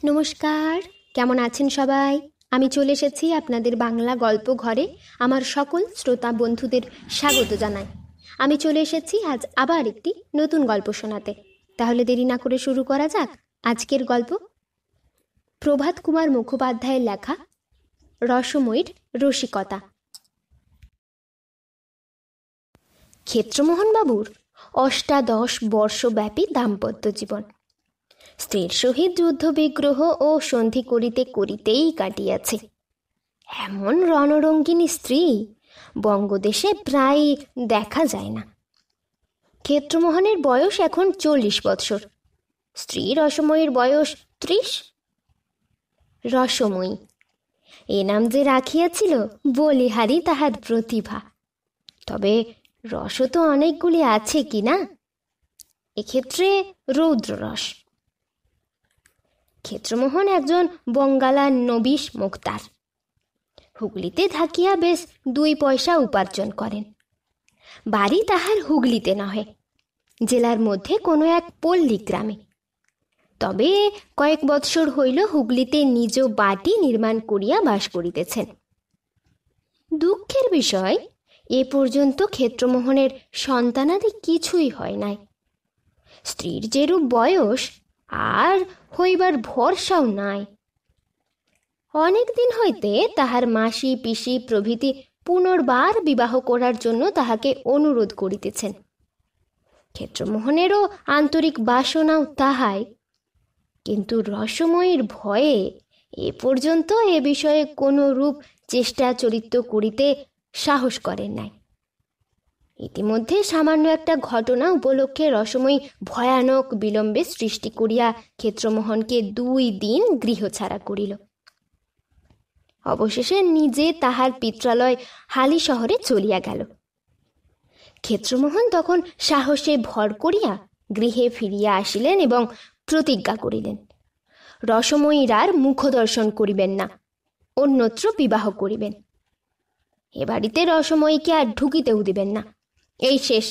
নমস্কার, কেমন আছেন সবাই? আমি চলে এসেছি আপনাদের বাংলা গল্প ঘরে। আমার সকল শ্রোতা বন্ধুদের স্বাগত জানাই। আমি চলে এসেছি আজ আবার একটি নতুন গল্প শোনাতে। তাহলে দেরি না করে শুরু করা যাক আজকের গল্প। প্রভাত কুমার মুখোপাধ্যায়ের লেখা রসময়ীর রসিকতা। ক্ষেত্রমোহনবাবুর ৮৮ বর্ষব্যাপী দাম্পত্য জীবন স্ত্রীর সহিত যুদ্ধ বিগ্রহ ও সন্ধি করিতে করিতেই কাটিয়াছে। এমন রণরঙ্গিনী স্ত্রী বঙ্গদেশে প্রায় দেখা যায় না। ক্ষেত্রমোহনের বয়স এখন ৪০ বৎসর, স্ত্রী রসময়ীর বয়স ৩০। রসময়ী এ নাম যে রাখিয়াছিল বলিহারি তাহার প্রতিভা। তবে রস তো অনেকগুলি আছে কি না, এক্ষেত্রে রৌদ্ররস। ক্ষেত্রমোহন একজন বঙ্গালার নবিশ মুক্তার। হুগলিতে থাকিয়া বেশ ২ পয়সা উপার্জন করেন। বাড়ি তাহার হুগলিতে নহে, জেলার মধ্যে কোনো এক পল্লী গ্রামে। তবে কয়েক বৎসর হইল হুগলিতে নিজ বাটি নির্মাণ করিয়া বাস করিতেছেন। দুঃখের বিষয়, এ পর্যন্ত ক্ষেত্রমোহনের সন্তানাদি কিছুই হয় নাই। স্ত্রীর যেরূপ বয়স, আর হইবার ভরসাও নাই। অনেক দিন হইতে তাহার মাসি পিসি প্রভৃতি পুনর্বার বিবাহ করার জন্য তাহাকে অনুরোধ করিতেছেন। ক্ষেত্রমোহনেরও আন্তরিক বাসনাও তাহাই, কিন্তু রসময়ীর ভয়ে এ পর্যন্ত এ বিষয়ে কোনো রূপ চেষ্টা চরিত্র করিতে সাহস করেন নাই। ইতিমধ্যে সামান্য একটা ঘটনা উপলক্ষে রসময়ী ভয়ানক বিলম্বে সৃষ্টি করিয়া ক্ষেত্রমোহনকে ২ দিন গৃহ ছাড়া করিল। অবশেষে নিজে তাহার পিত্রালয় হালি শহরে চলিয়া গেল। ক্ষেত্রমোহন তখন সাহসে ভর করিয়া গৃহে ফিরিয়া আসিলেন এবং প্রতিজ্ঞা করিলেন, রসময়ীর আর মুখদর্শন করিবেন না, অন্যত্র বিবাহ করিবেন। এ বাড়িতে রসময়ীকে আর ঢুকিতেও দিবেন না, এই শেষ।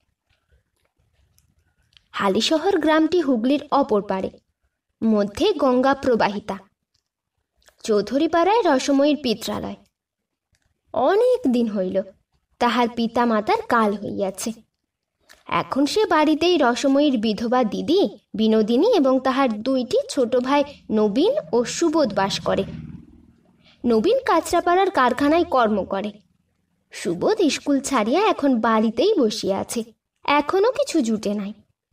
হালিশহর গ্রামটি হুগলির অপর পারে, মধ্যে গঙ্গা প্রবাহিতা। চৌধুরীপাড়ায় রসময়ীর পিত্রালয়। অনেক দিন হইল তাহার পিতা মাতার কাল হইয়াছে। এখন সে বাড়িতেই রসময়ীর বিধবা দিদি বিনোদিনী এবং তাহার ২টি ছোট ভাই নবীন ও সুবোধ বাস করে। নবীন কাঁচরাপাড়ার কারখানায় কর্ম করে। সুবোধ স্কুল ছাড়িয়া এখন বাড়িতেই বসিয়া আছে, এখনো কিছু জুটে নাই।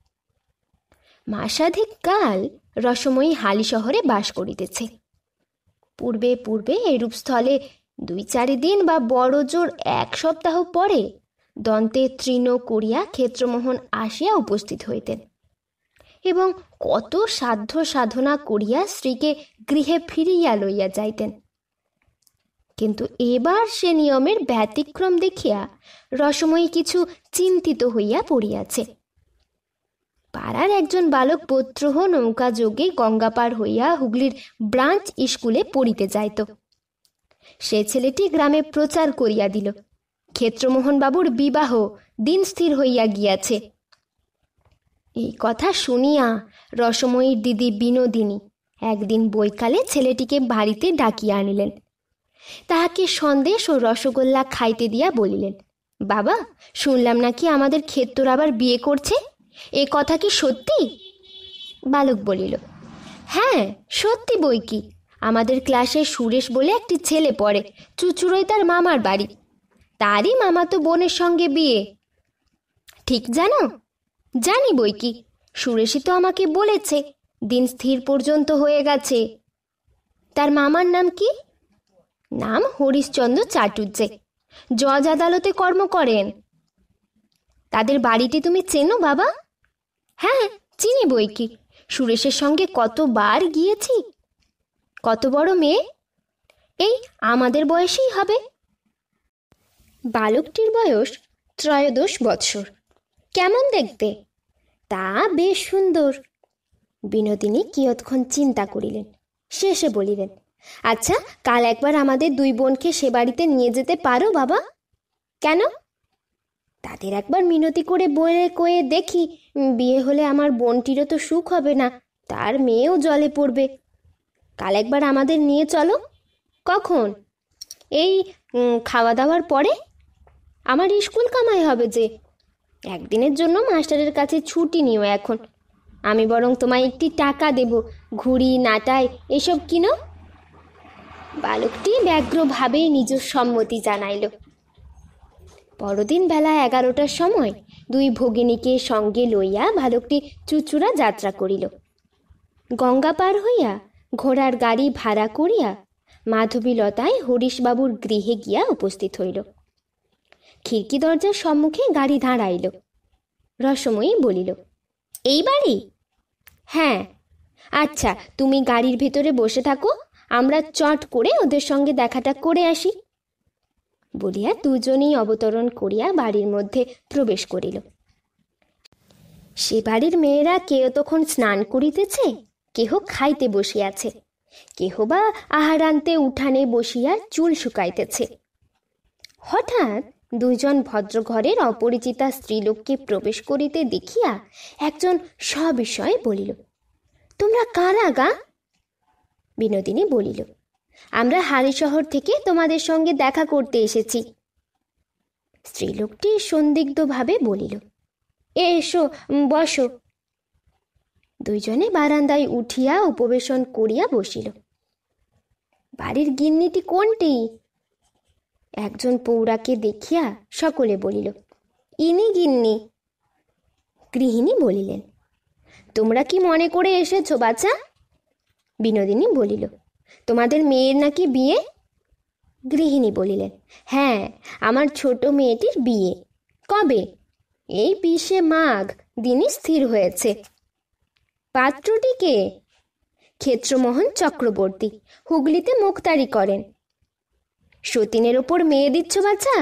মাসাধিক কাল রসময়ী হালি শহরে বাস করিতেছে। পূর্বে পূর্বে এরূপ স্থলে ২-৪ দিন বা বড় জোর ১ সপ্তাহ পরে দন্তে তৃণ করিয়া ক্ষেত্রমোহন আসিয়া উপস্থিত হইতেন এবং কত সাধ্য সাধনা করিয়া স্ত্রীকে গৃহে ফিরিয়া লইয়া যাইতেন। কিন্তু এবার সে নিয়মের ব্যতিক্রম দেখিয়া রসময়ী কিছু চিন্তিত হইয়া পড়িয়াছে। পাড়ার একজন বালক প্রত্যহ নৌকা যোগে গঙ্গা পার হইয়া হুগলির ব্রাঞ্চ স্কুলে পড়িতে যাইত। সে ছেলেটি গ্রামে প্রচার করিয়া দিল, ক্ষেত্রমোহন বাবুর বিবাহ দিন স্থির হইয়া গিয়াছে। এই কথা শুনিয়া রসময়ীর দিদি বিনোদিনী একদিন বৈকালে ছেলেটিকে বাড়িতে ডাকিয়া আনিলেন। তাহাকে সন্দেশ ও রসগোল্লা খাইতে দিয়া বলিলেন, বাবা, শুনলাম নাকি আমাদের ক্ষেত্র আবার বিয়ে করছে, এ কথা কি সত্যি? বালক বলিল, হ্যাঁ সত্যি বই কি। আমাদের ক্লাসে সুরেশ বলে একটি ছেলে পড়ে, চুচুড়োয় তার মামার বাড়ি, তারই মামাতো বোনের সঙ্গে বিয়ে। ঠিক জানো? জানি বই কি, সুরেশই তো আমাকে বলেছে, দিন স্থির পর্যন্ত হয়ে গেছে। তার মামার নাম কি? নাম হরিশচন্দ্র চাটুর্যে, জজ আদালতে কর্ম করেন। তাদের বাড়িটি তুমি চেনো বাবা? হ্যাঁ চিনি বই কি, সুরেশের সঙ্গে কতবার গিয়েছি। কত বড় মেয়ে? এই আমাদের বয়সেই হবে। বালকটির বয়স ১৩ বৎসর। কেমন দেখতে? তা বেশ সুন্দর। বিনোদিনী কিয়ৎক্ষণ চিন্তা করিলেন, শেষে বলিলেন, আচ্ছা কাল একবার আমাদের ২ বোনকে সে বাড়িতে নিয়ে যেতে পারো বাবা? কেন? তাদের একবার মিনতি করে বলে কয়ে দেখি, বিয়ে হলে আমার বোনটিরও তো সুখ হবে না, তার মেয়েও জলে পড়বে। কাল একবার আমাদের নিয়ে চলো। কখন? এই খাওয়া দাওয়ার পরে। আমার স্কুল কামাই হবে যে। একদিনের জন্য মাস্টারের কাছে ছুটি নিও এখন। আমি বরং তোমায় একটি টাকা দেব, ঘুড়ি নাটাই এসব কিনো। বালকটি ব্যগ্রভাবে নিজ সম্মতি জানাইল। পরদিন বেলা 11টার সময় দুই ভগিনীকে সঙ্গে লইয়া বালকটি চুচুড়া যাত্রা করিল। গঙ্গা পার হইয়া ঘোড়ার গাড়ি ভাড়া করিয়া মাধবীলতায় হরিশবাবুর গৃহে গিয়া উপস্থিত হইল। খিড়কি দরজার সম্মুখে গাড়ি দাঁড়াইল। রসময়ী বলিল, এই বাড়ি? হ্যাঁ। আচ্ছা, তুমি গাড়ির ভেতরে বসে থাকো, আমরা চট করে ওদের সঙ্গে দেখাটা করে আসি। বলিয়া দুজনেই অবতরণ করিয়া বাড়ির মধ্যে প্রবেশ করিল। সে বাড়ির মেয়েরা কেহ তখন স্নান করিতেছে, কেহ খাইতে বসিয়াছে, কেহ বা আহার আনতে উঠানে বসিয়া চুল শুকাইতেছে। হঠাৎ দুইজন ভদ্রঘরের অপরিচিতা স্ত্রীলোককে প্রবেশ করিতে দেখিয়া একজন সবিষয়ে বলিল, তোমরা কারা গা? বিনোদিনী বলিল, আমরা হালিশহর থেকে তোমাদের সঙ্গে দেখা করতে এসেছি। স্ত্রীলোকটি সন্দিগ্ধভাবে বলিল, এসো, বসো। দুইজনে বারান্দায় উঠিয়া উপবেশন করিয়া বসিল। বাড়ির গিন্নিটি কোনটি? একজন পৌরাকে দেখিয়া সকলে বলিল, ইনি গিন্নি। গৃহিণী বলিলেন, তোমরা কি মনে করে এসেছো বাছা? বিনোদিনী বলিল, তোমাদের মেয়ের নাকি বিয়ে? গৃহিণী বলিলেন, হ্যাঁ, আমার ছোট মেয়েটির বিয়ে। কবে? এই 20 মাঘ দিনই স্থির হয়েছে। পাত্রটি কে? ক্ষেত্রমোহন চক্রবর্তী, হুগলিতে মুখতারি করেন। সতীনের ওপর মেয়ে দিচ্ছ বাছা?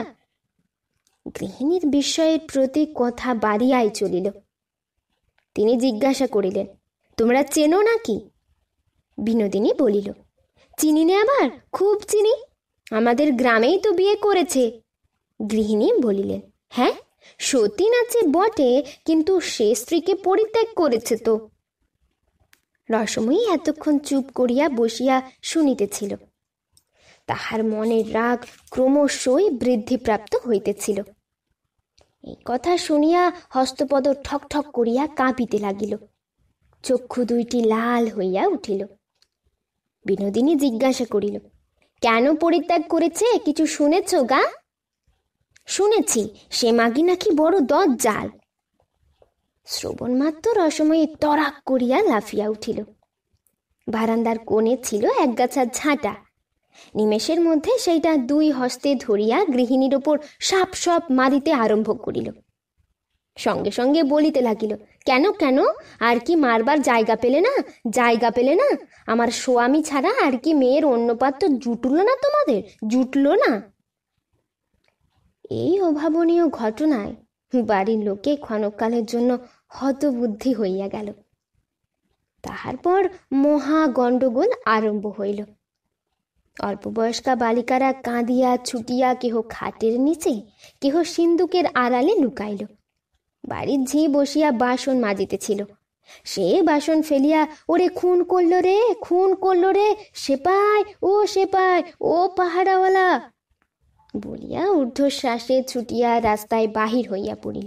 গৃহিণীর বিস্ময়ের প্রতি কথা বাড়িয়াই চলিল। তিনি জিজ্ঞাসা করিলেন, তোমরা চেনো নাকি? বিনোদিনী বলিল, চিনি নে আবার, খুব চিনি, আমাদের গ্রামেই তো বিয়ে করেছে। গৃহিণী বলিলেন, হ্যাঁ, সতীন আছে বটে, কিন্তু সে স্ত্রীকে পরিত্যাগ করেছে তো। রসময়ী এতক্ষণ চুপ করিয়া বসিয়া শুনিতেছিল। তাহার মনের রাগ ক্রমশই বৃদ্ধিপ্রাপ্ত হইতেছিল। এই কথা শুনিয়া হস্তপদ ঠক ঠক করিয়া কাঁপিতে লাগিল, চক্ষু দুইটি লাল হইয়া উঠিল। বিনোদিনী জিজ্ঞাসা করিল, কেন পরিত্যাগ করেছে, কিছু শুনেছ গা? শুনেছি, সে মাগি নাকি বড় দজ্জাল। শ্রবণ মাত্র রসময়ী তরাক করিয়া লাফিয়া উঠিল। বারান্দার কোণে ছিল একগাছা ঝাঁটা। নিমেষের মধ্যে সেইটা দুই হস্তে ধরিয়া গৃহিণীর ওপর সাপ সাপ মারিতে আরম্ভ করিল। সঙ্গে সঙ্গে বলিতে লাগিল, কেন কেন, আর কি মারবার জায়গা পেলে না? জায়গা পেলে না? আমার স্বামী ছাড়া আর কি মেয়ের অন্য পাত্র জুটল না তোমাদের? জুটল না? এই অভাবনীয় ঘটনায় বাড়ির লোকে ক্ষণকালের জন্য হতবুদ্ধি হইয়া গেল। তাহার পর মহা গণ্ডগোল আরম্ভ হইল। অল্প বয়স্কা বালিকারা কাঁদিয়া ছুটিয়া কেহ খাটের নিচে, কেহ সিন্দুকের আড়ালে লুকাইল। বাড়ির ঝি বসিয়া বাসন মাজিতেছিল। সে বাসন ফেলিয়া, ওরে খুন করলো রে, খুন করলো রে, সেপাই, ও সেপাই, ও পাহারাওয়ালা বলিয়া ঊর্ধ্বশ্বাসে ছুটিয়া রাস্তায় বাহির হইয়া পড়িল।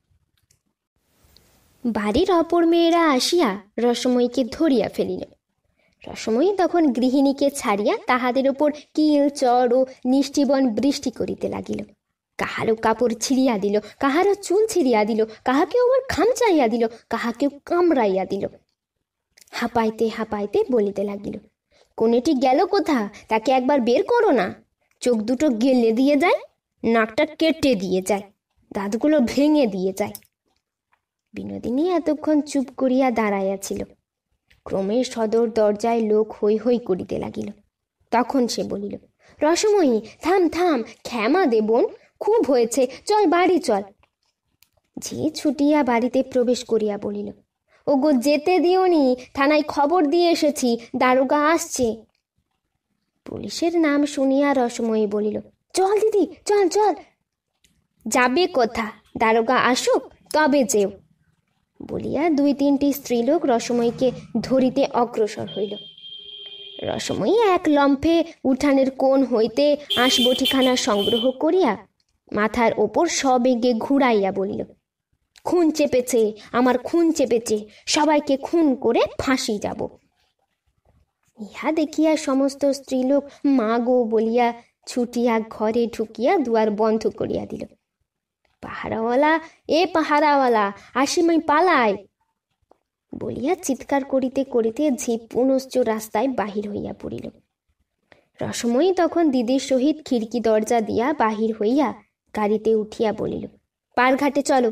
বাড়ির অপর মেয়েরা আসিয়া রসময়ীকে ধরিয়া ফেলিল। রসময়ী তখন গৃহিণীকে ছাড়িয়া তাহাদের ওপর কিল চর ও নিষ্ঠিবন বৃষ্টি করিতে লাগিল। কাহারও কাপড় ছিঁড়িয়া দিল, কাহারও চুল ছিঁড়িয়া দিল, কাহাকেও আবার খামচাইয়া দিল, কাহাকেও কামড়াইয়া দিল। হাঁপাইতে হাঁপাইতে বলিতে লাগিল, কোনেটি গেল কোথা, তাকে একবার বের করো না। চোখ দুটো গেলে দিয়ে যায়, নাকটা কেটে দিয়ে যায়, দাঁতগুলো ভেঙে দিয়ে যায়। বিনোদিনী এতক্ষণ চুপ করিয়া দাঁড়াইয়াছিল। ক্রমে সদর দরজায় লোক হৈ হৈ করিতে লাগিল। তখন সে বলিল, রসময়ী, থাম থাম, ক্ষমা দে বোন, খুব হয়েছে, চল বাড়ি চল। যে ছুটিয়া বাড়িতে প্রবেশ করিয়া বলিল, ওগো যেতে দিওনি, থানায় খবর দিয়ে এসেছি, দারোগা আসছে। পুলিশের নাম শুনিয়া রসময়ী বলিল, চল দিদি, চল চল। যাবে কোথা, দারোগা আসুক তবে যেও বলিয়া 2-3টি স্ত্রীলোক রসময়ীকে ধরিতে অগ্রসর হইল। রসময়ী এক লম্ফে উঠানের কোণ হইতে আঁশবটিখানা সংগ্রহ করিয়া মাথার ওপর সবেগে ঘুরাইয়া বলিল, খুন চেপেছে, আমার খুন চেপেছে, সবাইকে খুন করে ফাঁসি যাব। ইহা দেখিয়া সমস্ত স্ত্রীলোক মা গো বলিয়া ছুটিয়া ঘরে ঢুকিয়া দুয়ার বন্ধ করিয়া দিল। পাহারাওয়ালা, এ পাহারাওয়ালা, আসিমাই পালাই বলিয়া চিৎকার করিতে করিতে ঝিপ পুনশ্চ রাস্তায় বাহির হইয়া পড়িল। রসময়ী তখন দিদির সহিত খিড়কি দরজা দিয়া বাহির হইয়া গাড়িতে উঠিয়া বলিল, পারঘাটে চলো।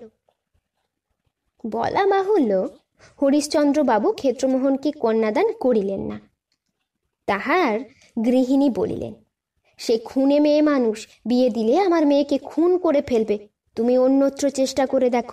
বলা বাহুল্য, হরিশ্চন্দ্রবাবু ক্ষেত্রমোহনকে কন্যাদান করিলেন না। তাহার গৃহিণী বলিলেন, সে খুনে মেয়ে মানুষ, বিয়ে দিলে আমার মেয়েকে খুন করে ফেলবে, তুমি অন্যত্র চেষ্টা করে দেখো।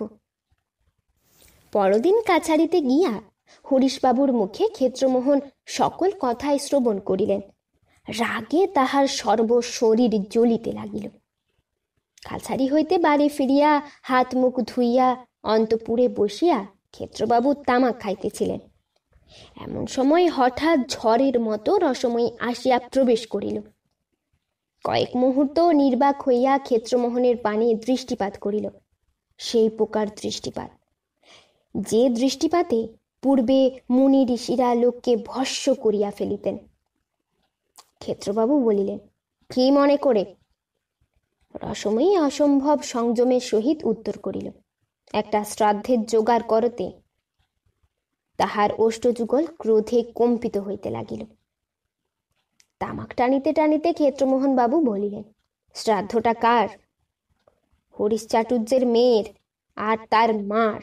পরদিন কাছারিতে গিয়া হরিশবাবুর মুখে ক্ষেত্রমোহন সকল কথাই শ্রবণ করিলেন। রাগে তাহার সর্বশরীর জ্বলিতে লাগিল। কাছারি হইতে বাড়ি ফিরিয়া হাত মুখ ধুইয়া অন্তপুরে বসিয়া ক্ষেত্রবাবু তামাক খাইতেছিলেন। এমন সময় হঠাৎ ঝড়ের মতো রসময়ী আসিয়া প্রবেশ করিল। কয়েক মুহূর্ত নির্বাক হইয়া ক্ষেত্রমোহনের পানে দৃষ্টিপাত করিল। সেই প্রকার দৃষ্টিপাত, যে দৃষ্টিপাতে পূর্বে মুনি ঋষিরা লোককে ভস্য করিয়া ফেলিতেন। ক্ষেত্রবাবু বলিলেন, কি মনে করে? রসময়ী অসম্ভব সংযমের সহিত উত্তর করিল, একটা শ্রাদ্ধের জোগাড় করতে। তাহার ওষ্ঠযুগল ক্রোধে কম্পিত হইতে লাগিল। তামাক টানিতে টানিতে ক্ষেত্রমোহন বাবু বলিলেন, শ্রাদ্ধটা কার? হরিশ চাটুর্যের মেয়ের আর তার মার।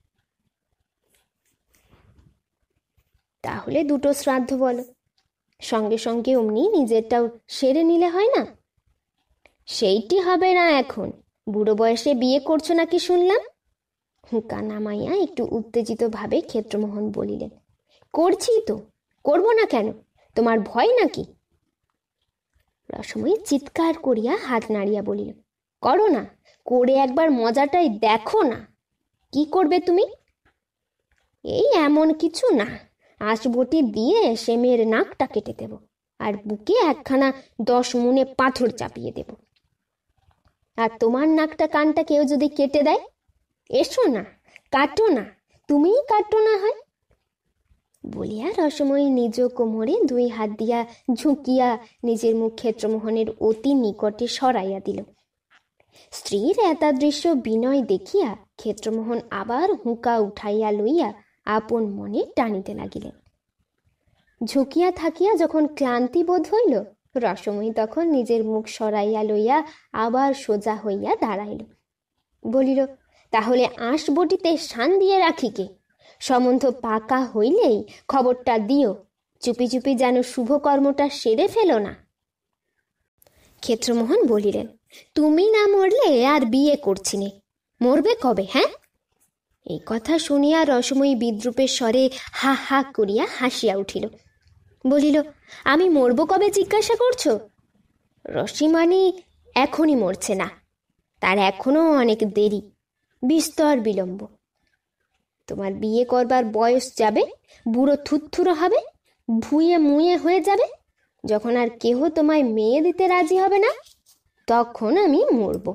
তাহলে দুটো শ্রাদ্ধ বলো, সঙ্গে সঙ্গে অমনি নিজেরটাও সেরে নিলে হয় না? সেইটি হবে না এখন, বুড়ো বয়সে বিয়ে করছো নাকি শুনলাম। হুঁকা নামাইয়া একটু উত্তেজিত ভাবে ক্ষেত্রমোহন বলিলেন, করছি তো, করবো না কেন? তোমার ভয় নাকি? রসময়ী চিৎকার করিয়া হাত নাড়িয়া বলিল, করো না, করে একবার মজাটাই দেখো না। কি করবে তুমি? এই এমন কিছু না, আঁশবটি দিয়ে সে মেয়ের নাকটা কেটে দেব, আর বুকে একখানা 10 মুনে পাথর চাপিয়ে দেব। আর তোমার নাকটা কানটা কেউ যদি কেটে দেয়, এসো না, কাটো না, তুমিই কাটো না হয় বলিয়া রসময়ী নিজ কোমরে 2 হাত দিয়া ঝুঁকিয়া নিজের মুখ ক্ষেত্রমোহনের অতি নিকটে সরাইয়া দিল। স্ত্রীর এতাদৃশ্য বিনয় দেখিয়া ক্ষেত্রমোহন আবার হুঁকা উঠাইয়া লইয়া আপন মনে টানিতে লাগিলেন। ঝুঁকিয়া থাকিয়া যখন ক্লান্তি বোধ হইল, রসময়ী তখন নিজের মুখ সরাইয়া লইয়া আবার সোজা হইয়া দাঁড়াইল। বলিল, তাহলে আঁশবটিতে শান দিয়ে রাখি কে? সম্বন্ধ পাকা হইলেই খবরটা দিও, চুপি চুপি যেন শুভ কর্মটা সেরে ফেলো না। ক্ষেত্রমোহন বলিলেন, তুমি না মরলে আর বিয়ে করছি নে, মরবে কবে? হ্যাঁ? এই কথা শুনিয়া রসময়ী বিদ্রুপের স্বরে হা হা করিয়া হাসিয়া উঠিল। বলিল, আমি মরব কবে জিজ্ঞাসা করছো? রসিমানি এখনই মরছে না, তার এখনো অনেক দেরি, বিস্তর বিলম্ব। তোমার বিয়ে করবার বয়স যাবে, বুড়ো থুতথুরো হবে, ভুঁয়ে মুয়ে হয়ে যাবে, যখন আর কেহ তোমায় মেয়ে দিতে রাজি হবে না, তখন আমি মরব।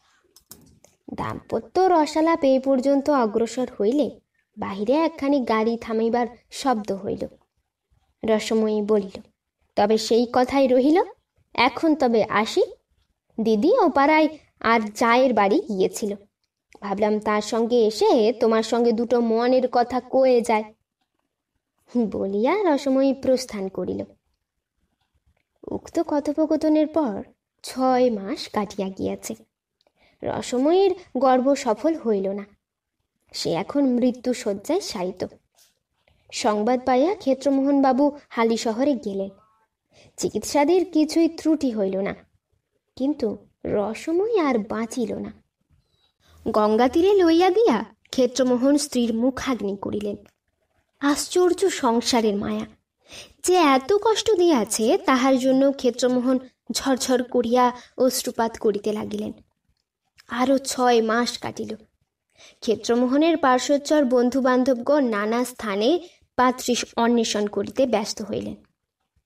দাম্পত্য রসালাপ এই পর্যন্ত অগ্রসর হইলে বাহিরে একখানি গাড়ি থামাইবার শব্দ হইল। রসময়ী বলিল, তবে সেই কথাই রহিল, এখন তবে আসি। দিদি ও পাড়ায় আর জায়ের বাড়ি গিয়েছিল, ভাবলাম তার সঙ্গে এসে তোমার সঙ্গে দুটো মনের কথা কয়ে যায় বলিয়া রসময়ী প্রস্থান করিল। উক্ত কথোপকথনের পর 6 মাস কাটিয়া গিয়াছে। রসময়ীর গর্ব সফল হইল না, সে এখন মৃত্যু শয্যায় শায়িত। সংবাদ পাইয়া ক্ষেত্রমোহন বাবু হালি শহরে গেলেন। চিকিৎসাদের কিছুই ত্রুটি হইল না, কিন্তু রসময়ী আর বাঁচিল না। গঙ্গা তীরে লইয়া গিয়া ক্ষেত্রমোহন স্ত্রীর মুখাগ্নি করিলেন। আশ্চর্য সংসারের মায়া, যে এত কষ্ট দিয়াছে তাহার জন্য ক্ষেত্রমোহন ঝরঝর করিয়া অশ্রুপাত করিতে লাগিলেন। আরও 6 মাস কাটিল। ক্ষেত্রমোহনের পার্শ্বচর বন্ধু বান্ধবগণ নানা স্থানে পাত্রী অন্বেষণ করিতে ব্যস্ত হইলেন।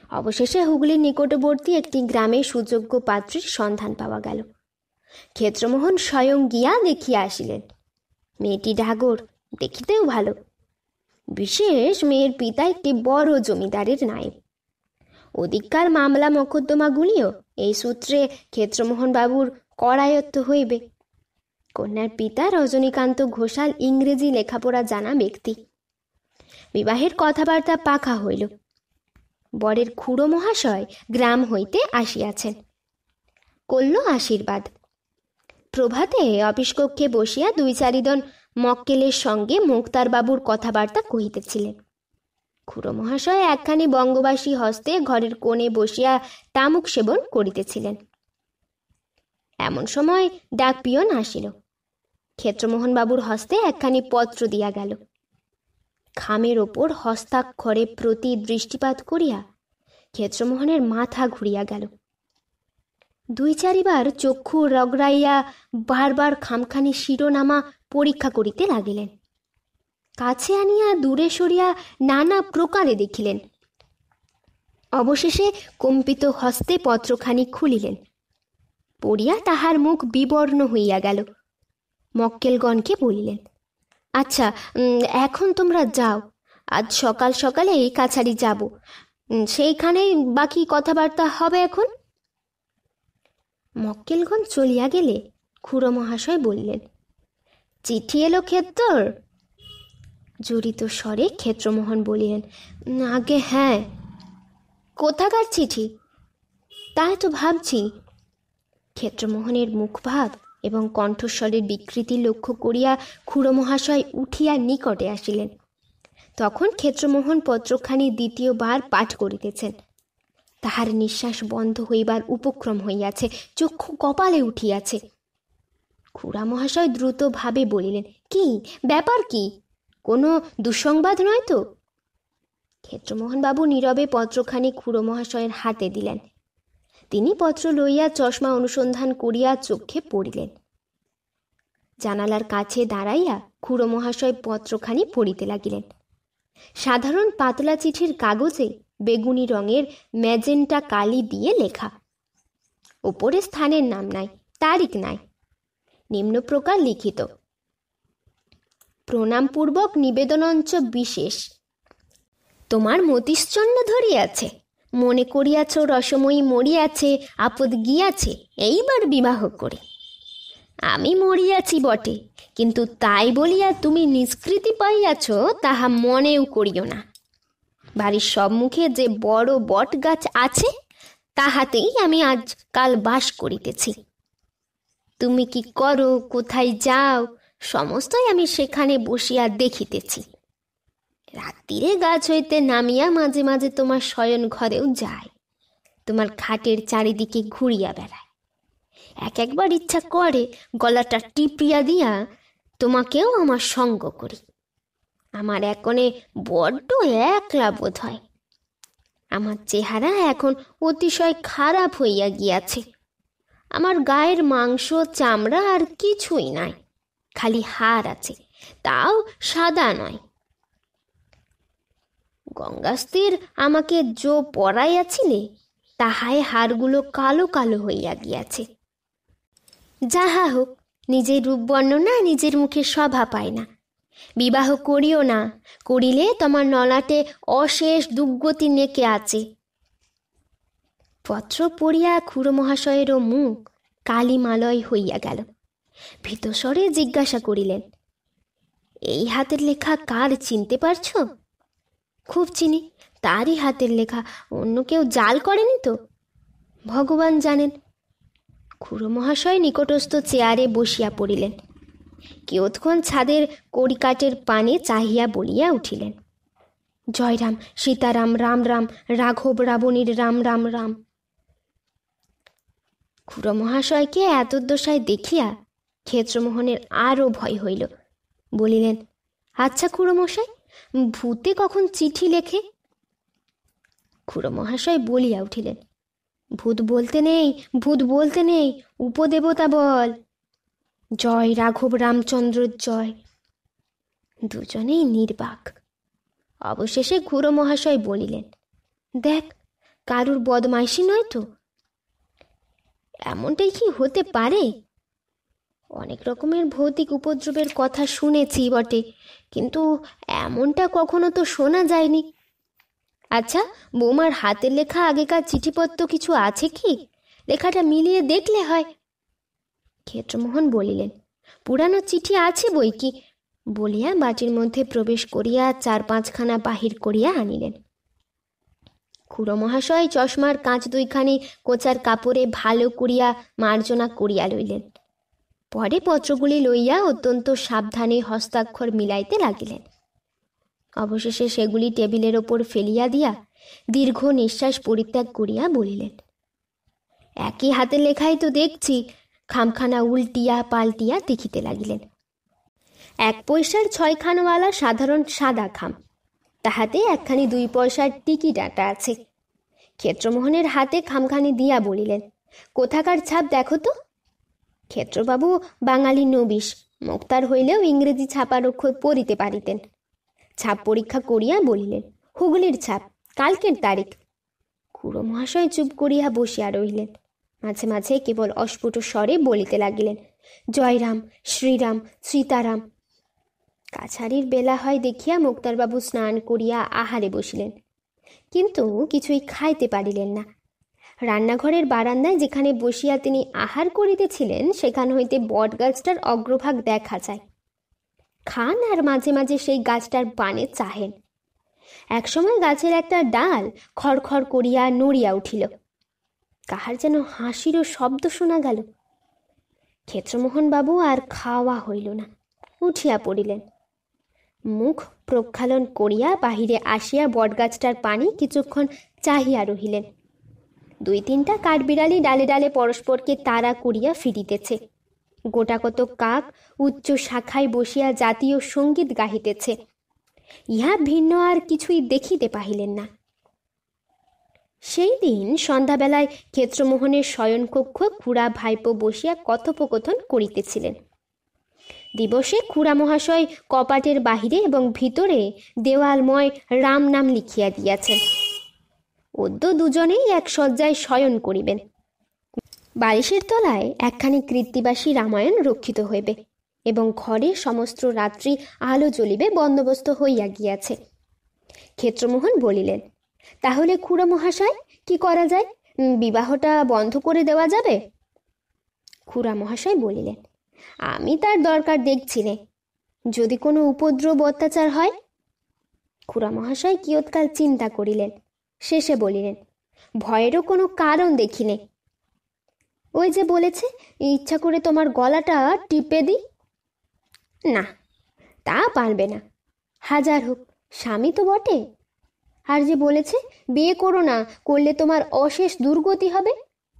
অবশেষে হুগলির নিকটবর্তী একটি গ্রামে সুযোগ্য পাত্রীর সন্ধান পাওয়া গেল। ক্ষেত্রমোহন স্বয়ং গিয়া দেখিয়া আসিলেন। মেয়েটি ডাগর, দেখিতেও ভালো। বিশেষ মেয়ের পিতা একটি বড় জমিদারের নায়েব। অধিককার মামলা মকদ্দমাগুলিও এই সূত্রে ক্ষেত্রমোহন বাবুর করায়ত্ত হইবে। কন্যার পিতা রজনীকান্ত ঘোষাল ইংরেজি লেখাপড়া জানা ব্যক্তি। বিবাহের কথাবার্তা পাকা হইল। বরের খুড়ো মহাশয় গ্রাম হইতে আসিয়াছেন। করল আশীর্বাদ। প্রভাতে অফিস কক্ষে বসিয়া 2-4 জন মক্কেলের সঙ্গে মুক্তারবাবুর কথাবার্তা কহিতেছিলেন। খুড়ো মহাশয় একখানি বঙ্গবাসী হস্তে ঘরের কোণে বসিয়া তামুক সেবন করিতেছিলেন। এমন সময় ডাক পিয়ন আসিল। ক্ষেত্রমোহন বাবুর হস্তে একখানি পত্র দিয়া গেল। খামের ওপর হস্তাক্ষরে প্রতি দৃষ্টিপাত করিয়া ক্ষেত্রমোহনের মাথা ঘুরিয়া গেল। 2-4 বার চক্ষু রগড়াইয়া বারবার খামখানি শিরোনামা পরীক্ষা করিতে লাগিলেন। কাছে আনিয়া দূরে সরিয়া নানা প্রকারে দেখিলেন। অবশেষে কম্পিত হস্তে পত্রখানি খুলিলেন। পড়িয়া তাহার মুখ বিবর্ণ হইয়া গেল। মক্কেলগণকে বলিলেন, আচ্ছা, এখন তোমরা যাও, আজ সকাল সকালে এই কাছারি যাব, সেইখানেই বাকি কথাবার্তা হবে এখন। মক্কেলগণ চলিয়া গেলে খুড়ো মহাশয় বললেন, চিঠি এলো ক্ষেত্রর? জড়িত স্বরে ক্ষেত্রমোহন বলিলেন, আগে হ্যাঁ। কোথাকার চিঠি? তাই তো ভাবছি। ক্ষেত্রমোহনের মুখভাব এবং কণ্ঠস্বরের বিকৃতি লক্ষ্য করিয়া খুড়ো মহাশয় উঠিয়া নিকটে আসিলেন। তখন ক্ষেত্রমোহন পত্রখানি দ্বিতীয়বার পাঠ করিতেছেন। তাহার নিঃশ্বাস বন্ধ হইবার উপক্রম হইয়াছে, চক্ষু কপালে উঠিয়াছে। খুড়া মহাশয় দ্রুতভাবে বলিলেন, কি ব্যাপার, কি কোনো দুঃসংবাদ নয় তো? ক্ষেত্রমোহন বাবু নীরবে পত্রখানি খুড়ো মহাশয়ের হাতে দিলেন। তিনি পত্র লইয়া চশমা অনুসন্ধান করিয়া চোখে পড়িলেন। জানালার কাছে দাঁড়াইয়া খুড়ো মহাশয় পত্রখানি পড়িতে লাগিলেন। সাধারণ পাতলা চিঠির কাগজে বেগুনি রঙের ম্যাজেন্টা কালি দিয়ে লেখা। উপরে স্থানের নাম নাই, তারিখ নাই। নিম্ন প্রকার লিখিত, প্রণামপূর্বক নিবেদনঞ্চ বিশেষ। তোমার মতিশ্চন্ন ধরিয়াছে, মনে করিয়াছ রসময়ী মরিয়াছে, আপদ গিয়াছে, এইবার বিবাহ করে। আমি মরিয়াছি বটে, কিন্তু তাই বলিয়া তুমি নিষ্কৃতি পাইয়াছ তাহা মনেও করিও না। বাড়ির সম্মুখে যে বড় বট গাছ আছে, তাহাতেই আমি আজকাল বাস করিতেছি। তুমি কি করো, কোথায় যাও, সমস্তই আমি সেখানে বসিয়া দেখিতেছি। রাত্রিরে গাছ হইতে নামিয়া মাঝে মাঝে তোমার শয়ন ঘরেও যায়, তোমার খাটের চারিদিকে ঘুরিয়া বেড়ায়। একবার ইচ্ছা করে গলাটা টিপিয়া দিয়া তোমাকেও আমার সঙ্গ করি। আমার এখনে বড্ড একলা বোধ হয়। আমার চেহারা এখন অতিশয় খারাপ হইয়া গিয়াছে। আমার গায়ের মাংস চামড়া আর কিছুই নাই, খালি হাড় আছে, তাও সাদা নয়। গঙ্গাস্থির আমাকে জো পরাইয়াছিলে, তাহায় হাড়গুলো কালো কালো হইয়া গিয়াছে। যাহা হোক, নিজের রূপ বর্ণনা নিজের মুখে শোভা পায় না। বিবাহ করিও না, করিলে তোমার নলাটে অশেষ দুর্গতি নেকে আছে। পত্র পড়িয়া খুড়ো মহাশয়েরও মুখ কালিমালয় হইয়া গেল। ভীতস্বরে জিজ্ঞাসা করিলেন, এই হাতের লেখা কার, চিনতে পারছ? খুব চিনি, তারই হাতের লেখা, অন্য কেউ জাল করেনি তো? ভগবান জানেন। খুড়ো মহাশয় নিকটস্থ চেয়ারে বসিয়া পড়িলেন। কিয়ৎক্ষণ ছাদের কড়িকাঠের পানে চাহিয়া বলিয়া উঠিলেন, জয়রাম, সীতারাম, রাম রাম, রাঘব রাবণীর রাম রাম রাম। খুড়ো মহাশয়কে এতদশায় দেখিয়া ক্ষেত্রমোহনের আরও ভয় হইল। বলিলেন, আচ্ছা খুড়ো মশাই, ভূতে কখন চিঠি লেখে? খুড়ো মহাশয় বলিয়া উঠিলেন, ভূত বলতে নেই, ভূত বলতে নেই, উপদেবতা বল। জয় রাঘব রামচন্দ্র জয়। দুজনেই নির্বাক। অবশেষে খুড়ো মহাশয় বলিলেন, দেখ, কারুর বদমাইশি নয় তো? এমনটাই কি হতে পারে? অনেক রকমের ভৌতিক উপদ্রবের কথা শুনেছি বটে, কিন্তু এমনটা কখনো তো শোনা যায়নি। আচ্ছা, বৌমার হাতের লেখা আগেকার চিঠিপত্র কিছু আছে কি? লেখাটা মিলিয়ে দেখলে হয়। ক্ষেত্রমোহন বলিলেন, পুরানো চিঠি আছে বই কি, বলিয়া বাটির মধ্যে প্রবেশ করিয়া 4-5খানা বাহির করিয়া আনিলেন। খুড়ো মহাশয় চশমার কাঁচ 2খানি কোচার কাপড়ে ভালো করিয়া মার্জনা করিয়া লইলেন। পরে পত্রগুলি লইয়া অত্যন্ত সাবধানে হস্তাক্ষর মিলাইতে লাগিলেন। অবশেষে সেগুলি টেবিলের ওপর ফেলিয়া দিয়া দীর্ঘ নিঃশ্বাস পরিত্যাগ করিয়া বলিলেন, একই হাতের লেখাই তো দেখছি। খামখানা উল্টিয়া পাল্টিয়া দেখিতে লাগিলেন। 1 পয়সার 6খানওয়ালা সাধারণ সাদা খাম, তাহাতে 1খানি 2 পয়সার টিকি ডাটা আছে। ক্ষেত্রমোহনের হাতে খামখানি দিয়া বলিলেন, কোথাকার ছাপ দেখো তো। ক্ষেত্রবাবু বাঙালি নবিশ, মুক্তার হইলেও ইংরেজি ছাপার অক্ষর পড়িতে পারিতেন। ছাপ পরীক্ষা করিয়া বলিলেন, হুগলির ছাপ, কালকের তারিখ। খুড়ো মহাশয় চুপ করিয়া বসিয়া রহিলেন। মাঝে মাঝে কেবল অস্ফুট স্বরে বলিতে লাগিলেন, জয়রাম, শ্রীরাম, সীতারাম। কাছারির বেলা হয় দেখিয়া মুক্তারবাবু স্নান করিয়া আহারে বসিলেন, কিন্তু কিছুই খাইতে পারিলেন না। রান্নাঘরের বারান্দায় যেখানে বসিয়া তিনি আহার করিতেছিলেন সেখান হইতে বট গাছটার অগ্রভাগ দেখা যায়। খান আর মাঝে মাঝে সেই গাছটার পানে চাহেন। একসময় গাছের একটা ডাল খড়খড় করিয়া নড়িয়া উঠিল। কাহার যেন হাসিরও শব্দ শোনা গেল। ক্ষেত্রমোহনবাবু আর খাওয়া হইল না, উঠিয়া পড়িলেন। মুখ প্রক্ষালন করিয়া বাহিরে আসিয়া বটগাছটার পানি কিছুক্ষণ চাহিয়া রহিলেন। 2-3টা কাঠবিড়ালি ডালে ডালে পরস্পরকে তাড়া করিয়া ফিরিতেছে। গোটাকত কাক উচ্চ শাখায় বসিয়া জাতীয় সঙ্গীত গাহিতেছে। ইহা ভিন্ন আর কিছুই দেখিতে পাহিলেন না। সেই দিন সন্ধ্যাবেলায় ক্ষেত্রমোহনের শয়নকক্ষ খুড়া ভাইপো বসিয়া কথোপকথন করিতেছিলেন। দিবসে খুড়া মহাশয় কপাটের বাহিরে এবং ভিতরে দেওয়ালময় রাম নাম লিখিয়া দিয়াছেন। অদ্য দুজনেই এক শয্যায় শয়ন করিবেন। বালিশের তলায় 1খানি কৃত্তিবাসী রামায়ণ রক্ষিত হইবে এবং ঘরে সমস্ত রাত্রি আলো জ্বলিবে বন্দোবস্ত হইয়া গিয়াছে। ক্ষেত্রমোহন বলিলেন, তাহলে খুড়ো মহাশয় কি করা যায়? বিবাহটা বন্ধ করে দেওয়া যাবে? খুড়া মহাশয় বলিলেন, আমি তার দরকার দেখছি নে। যদি কোনো উপদ্রব অত্যাচার হয়? খুড়া মহাশয় কিয়ৎকাল চিন্তা করিলেন, শেষে বলিলেন, ভয়েরও কোনো কারণ দেখি নে। ওই যে বলেছে ইচ্ছা করে তোমার গলাটা টিপে দিই। না, তা পারবে না, হাজার হোক স্বামী তো বটে। আর যে বলেছে বিয়ে করো না, করলে তোমার অশেষ দুর্গতি হবে।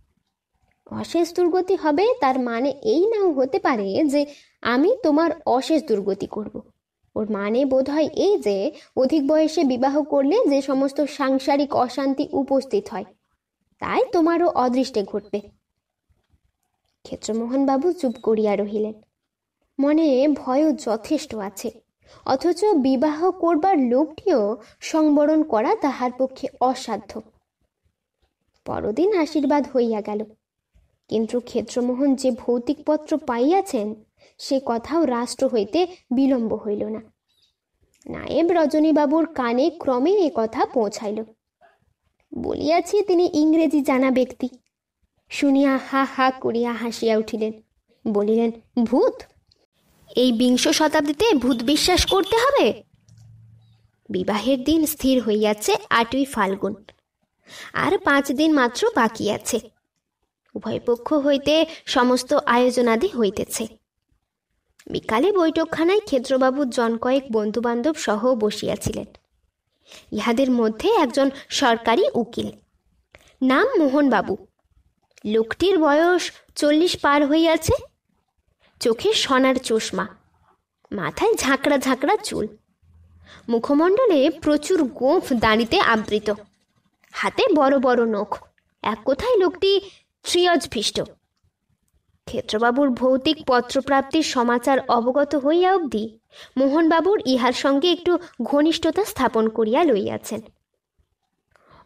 অশেষ দুর্গতি হবে তার মানে এই নাও হতে পারে যে আমি তোমার অশেষ দুর্গতি করব। ওর মানে বোধহয় এই যে অধিক বয়সে বিবাহ করলে যে সমস্ত সাংসারিক অশান্তি উপস্থিত হয়, তাই তোমারও অদৃষ্টে ঘটবে। ক্ষেত্রমোহনবাবু চুপ করিয়া রহিলেন। মনে ভয়ও যথেষ্ট আছে, অথচ বিবাহ করবার লোকটিও সংবরণ করা তাহার পক্ষে অসাধ্য। পরদিন আশীর্বাদ হইয়া গেল, কিন্তু ক্ষেত্রমোহন যে ভৌতিক পত্র পাইয়াছেন সে কথাও রাষ্ট্র হইতে বিলম্ব হইল না। নায়েব রজনীবাবুর কানে ক্রমে এ কথা পৌঁছাইল। বলিয়াছি তিনি ইংরেজি জানা ব্যক্তি। শুনিয়া হা হা করিয়া হাসিয়া উঠিলেন, বলিলেন, ভূত? এই 20 শতাব্দীতে ভূত বিশ্বাস করতে হবে? বিবাহের দিন স্থির হইয়াছে 8ই ফাল্গুন, আর 5 দিন মাত্র বাকি আছে। উভয় পক্ষ হইতে সমস্ত আয়োজনাদি হইতেছে। বিকালে বৈঠকখানায় ক্ষেত্রবাবু জন কয়েক বন্ধুবান্ধব সহ বসিয়াছিলেন। ইহাদের মধ্যে একজন সরকারি উকিল, নাম মোহনবাবু। লোকটির বয়স 40 পার হইয়াছে। চোখে সোনার চশমা, মাথায় ঝাঁকড়া ঝাঁকড়া চুল, মুখমণ্ডলে প্রচুর গোঁফ দাড়িতে আবৃত, হাতে বড় বড় নখ। এক কথায় লোকটি ত্রিয়জভীষ্ট। ক্ষেত্রবাবুর ভৌতিক পত্রপ্রাপ্তির সমাচার অবগত হইয়া অবধি মোহনবাবুর ইহার সঙ্গে একটু ঘনিষ্ঠতা স্থাপন করিয়া লইয়াছেন।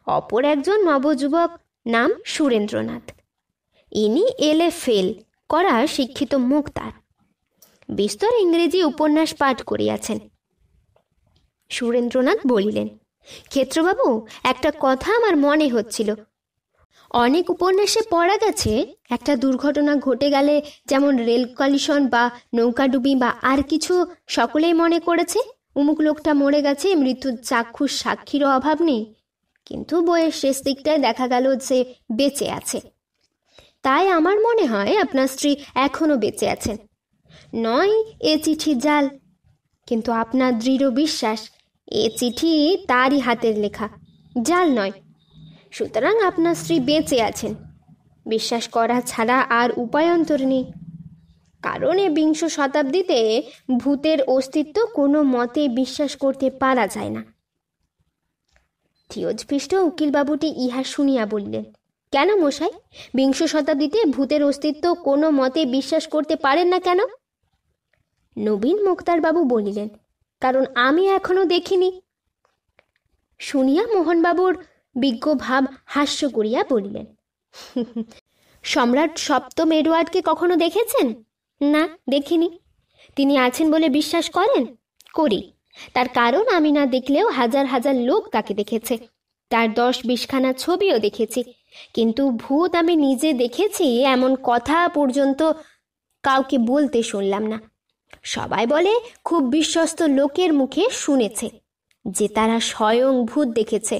অপর একজন নবযুবক, নাম সুরেন্দ্রনাথ। ইনি এলে ফেল করা শিক্ষিত মুখ তার, বিস্তর ইংরেজি উপন্যাস পাঠ করিয়াছেন। সুরেন্দ্রনাথ বলিলেন, ক্ষেত্রবাবু, একটা কথা আমার মনে হচ্ছিল। অনেক উপন্যাসে পড়া গেছে, একটা দুর্ঘটনা ঘটে গেলে, যেমন রেল কলিশন বা নৌকাডুবি বা আর কিছু, সকলেই মনে করেছে অমুক লোকটা মরে গেছে, মৃত্যুর চাক্ষুষ সাক্ষীরও অভাব নেই। কিন্তু বইয়ের শেষ দিকটায় দেখা গেল যে বেঁচে আছে। তাই আমার মনে হয় আপনার স্ত্রী এখনো বেঁচে আছেন। নয় এ চিঠি জাল, কিন্তু আপনার দৃঢ় বিশ্বাস এ চিঠি তারই হাতের লেখা, জাল নয়। সুতরাং আপনার স্ত্রী বেঁচে আছেন, বিশ্বাস করা ছাড়া আর উপায়ন্তর নেই। কারণ এ বিংশ শতাব্দীতে ভূতের অস্তিত্ব কোনো মতে বিশ্বাস করতে পারা যায় না। থিওজফিষ্ট উকিলবাবুটি ইহা শুনিয়া বললেন, কেন মশাই, বিংশ শতাব্দীতে ভূতের অস্তিত্ব কোনো মতে বিশ্বাস করতে পারেন না কেন? নবীন মুক্তারবাবু বলিলেন, কারণ আমি এখনো দেখিনি। শুনিয়া মোহনবাবুর বিজ্ঞ ভাব হাস্য করিয়া বলিলেন, সম্রাট সপ্তম এডওয়ার্ডকে কখনো দেখেছেন? না, দেখিনি। তিনি আছেন বলে বিশ্বাস করেন? করি। তার কারণ আমি না দেখলেও হাজার হাজার লোক তাকে দেখেছে, তার 10-20খানা ছবিও দেখেছি। কিন্তু ভূত আমি নিজে দেখেছি এমন কথা পর্যন্ত কাউকে বলতে শুনলাম না। সবাই বলে খুব বিশ্বস্ত লোকের মুখে শুনেছে যে তারা স্বয়ং ভূত দেখেছে।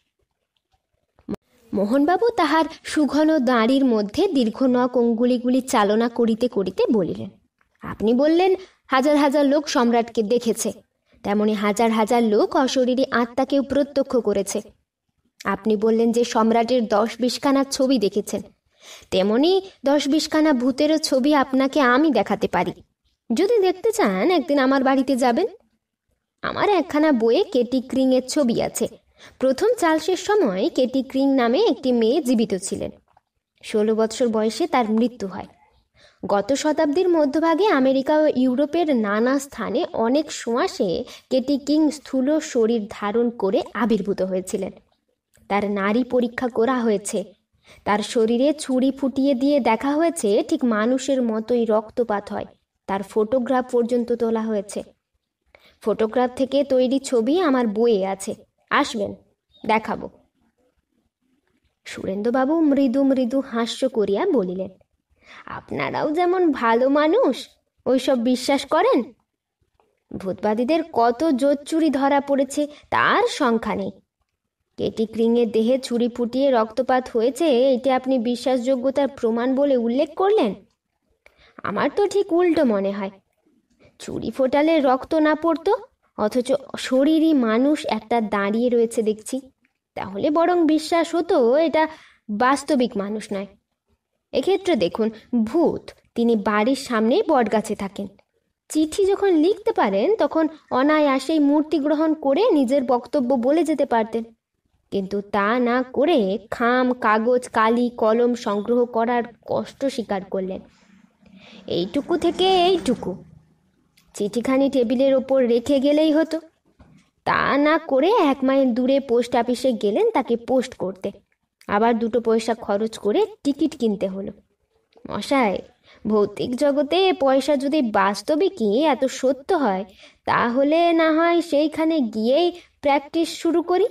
মোহনবাবু তাহার সুঘন দাঁড়ির মধ্যে দীর্ঘ নখ অঙ্গুলিগুলি চালনা করিতে করিতে বলিলেন, আপনি বললেন হাজার হাজার লোক সম্রাটকে দেখেছে, তেমনি হাজার হাজার লোক অশরীরী আত্মাকেও প্রত্যক্ষ করেছে। আপনি বললেন যে সম্রাটের 10-20খানা ছবি দেখেছেন, তেমনি 10-20খানা ভূতেরও ছবি আপনাকে আমি দেখাতে পারি। যদি দেখতে চান একদিন আমার বাড়িতে যাবেন। আমার একখানা বইয়ে কেটি ক্রিংয়ের ছবি আছে। প্রথম চার্লসের সময় কেটি ক্রিং নামে একটি মেয়ে জীবিত ছিলেন। 16 বৎসর বয়সে তার মৃত্যু হয়। গত শতাব্দীর মধ্যভাগে আমেরিকা ও ইউরোপের নানা স্থানে অনেক সোঁয়াশে কেটি কিং স্থূল শরীর ধারণ করে আবির্ভূত হয়েছিলেন। তার নারী পরীক্ষা করা হয়েছে, তার শরীরে ছুরি ফুটিয়ে দিয়ে দেখা হয়েছে ঠিক মানুষের মতোই রক্তপাত হয়। তার ফটোগ্রাফ পর্যন্ত তোলা হয়েছে। ফটোগ্রাফ থেকে তৈরি ছবি আমার বইয়ে আছে, আসবেন, দেখাবো। সুরেন্দ্রবাবু মৃদু মৃদু হাস্য করিয়া বলিলেন, আপনারাও যেমন ভালো মানুষ ওইসব বিশ্বাস করেন। ভূতবাদীদের কত জোচ্চুরি ধরা পড়েছে তার সংখ্যা নেই। কেটি ক্রিংয়ের দেহে ছুরি ফুটিয়ে রক্তপাত হয়েছে, এটা আপনি বিশ্বাসযোগ্যতার প্রমাণ বলে উল্লেখ করলেন। আমার তো ঠিক উল্টো মনে হয়। ছুরি ফোটালে রক্ত না পড়তো, অথচ শরীরই মানুষ একটা দাঁড়িয়ে রয়েছে দেখছি, তাহলে বরং বিশ্বাস হতো এটা বাস্তবিক মানুষ নয়। এক্ষেত্রে দেখুন, ভূত তিনি বাড়ির সামনেই বটগাছে থাকেন। চিঠি যখন লিখতে পারেন তখন অনায়াসেই মূর্তি গ্রহণ করে নিজের বক্তব্য বলে যেতে পারতেন, কিন্তু তা না করে খাম, কাগজ, কালি, কলম সংগ্রহ করার কষ্ট স্বীকার করলেন। এইটুকু থেকে এইটুকু চিঠিখানি টেবিলের ওপর রেখে গেলেই হতো। তা না করে 1 মাইল দূরে পোস্ট অফিসে গেলেন তাকে পোস্ট করতে, আবার 2 পয়সা খরচ করে টিকিট কিনতে হলো। মশাই, ভৌতিক জগতে পয়সা যদি বাস্তবিকই এত সত্য হয়, তাহলে না হয় সেইখানে গিয়েই প্র্যাকটিস শুরু করি।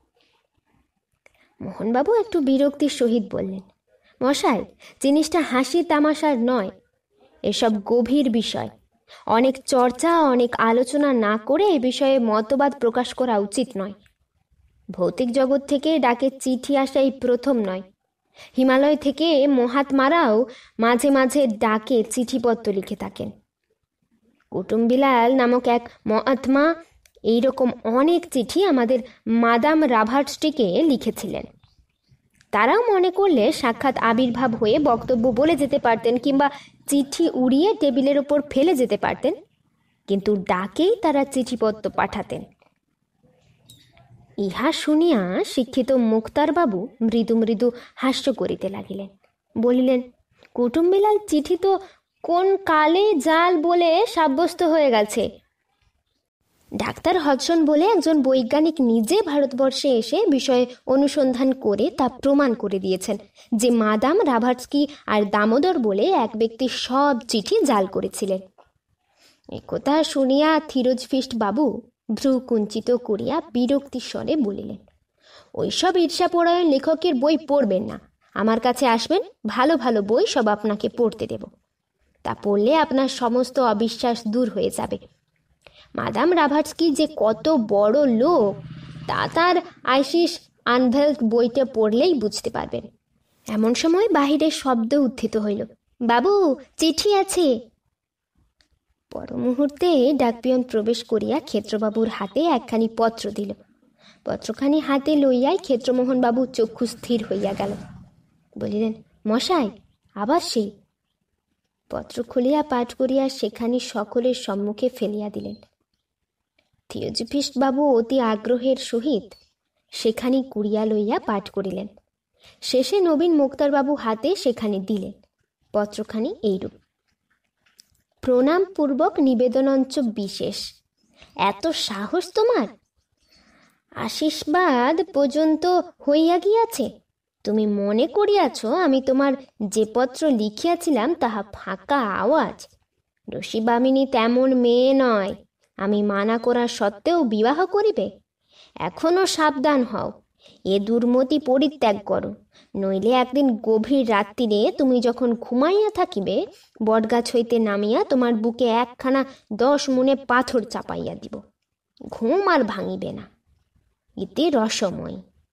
মোহনবাবু একটু বিরক্তির সহিত বললেন, মশাই, জিনিসটা হাসি তামাশার নয়, এসব গভীর বিষয়। অনেক চর্চা, অনেক আলোচনা না করে এ বিষয়ে মতবাদ প্রকাশ করা উচিত নয়। ভৌতিক জগৎ থেকে ডাকে চিঠি আসা এই প্রথম নয়। হিমালয় থেকে মহাত্মারাও মাঝে মাঝে ডাকে চিঠিপত্র লিখে থাকেন। কুটুম্বিলাল নামক এক মহাত্মা এইরকম অনেক চিঠি আমাদের মাদাম রাভার্টসটিকে লিখেছিলেন। তারাও মনে করলে সাক্ষাৎ আবির্ভাব হয়ে বক্তব্য বলে যেতে পারতেন, কিংবা চিঠি উড়িয়ে টেবিলের ওপর ফেলে যেতে পারতেন, কিন্তু ডাকেই তারা চিঠিপত্র পাঠাতেন। ইহা শুনিয়া শিক্ষিত মুক্তারবাবু মৃদু মৃদু হাস্য করিতে লাগিলেন। বলিলেন, কুটুম্বিলাল চিঠি তো কোন কালে জাল বলে সাব্যস্ত হয়ে গেছে। ডাক্তার হডসন বলে একজন বৈজ্ঞানিক নিজে ভারতবর্ষে এসে বিষয়ে অনুসন্ধান করে তা প্রমাণ করে দিয়েছেন যে মাদাম রাভাটস্কি আর দামোদর বলে এক ব্যক্তি সব চিঠি জাল করেছিলেন। একথা শুনিয়া থিরোজফিস্ট বাবু ভ্রু কুঞ্চিত করিয়া বিরক্তির স্বরে বলিলেন, ওইসব ঈর্ষাপরায়ণ লেখকের বই পড়বেন না, আমার কাছে আসবেন, ভালো ভালো বই সব আপনাকে পড়তে দেব। তা পড়লে আপনার সমস্ত অবিশ্বাস দূর হয়ে যাবে। মাদাম রাভাটস্কি যে কত বড় লোক তা তার আইসিস আনভেল্ট বইটা পড়লেই বুঝতে পারবেন। এমন সময় বাহিরের শব্দ উত্থিত হইল, বাবু, চিঠি আছে। পর মুহূর্তে ডাকপিয়ন প্রবেশ করিয়া ক্ষেত্রবাবুর হাতে একখানি পত্র দিল। পত্রখানি হাতে লইয়াই ক্ষেত্রমোহনবাবু চক্ষু স্থির হইয়া গেল। বলিলেন, মশাই, আবার সেই? পত্র খুলিয়া পাঠ করিয়া সেখানি সকলের সম্মুখে ফেলিয়া দিলেন। থিওজফিস্ট বাবু অতি আগ্রহের সহিত সেখানি কুড়িয়া লইয়া পাঠ করিলেন। শেষে নবীন মুক্তারবাবু হাতে সেখানি দিলেন। পত্রখানি এইরূপ: প্রণামপূর্বক নিবেদনঞ্চ বিশেষ। এত সাহস তোমার! আশীর্বাদ পর্যন্ত হইয়া গিয়াছে। তুমি মনে করিয়াছ আমি তোমার যে পত্র লিখিয়াছিলাম তাহা ফাঁকা আওয়াজ। রসিবামিনী তেমন মেয়ে নয়, আমি মানা করা সত্ত্বেও বিবাহ করিবে। এখনো সাবধান হও, এ দুর্মতি পরিত্যাগ করো, নইলে একদিন গভীর রাত্রিরে তুমি যখন ঘুমাইয়া থাকিবে, বটগাছ হইতে নামিয়া তোমার বুকে একখানা 10 মুনে পাথর চাপাইয়া দিব, ঘুম আর ভাঙিবে না। ইতি রসময়।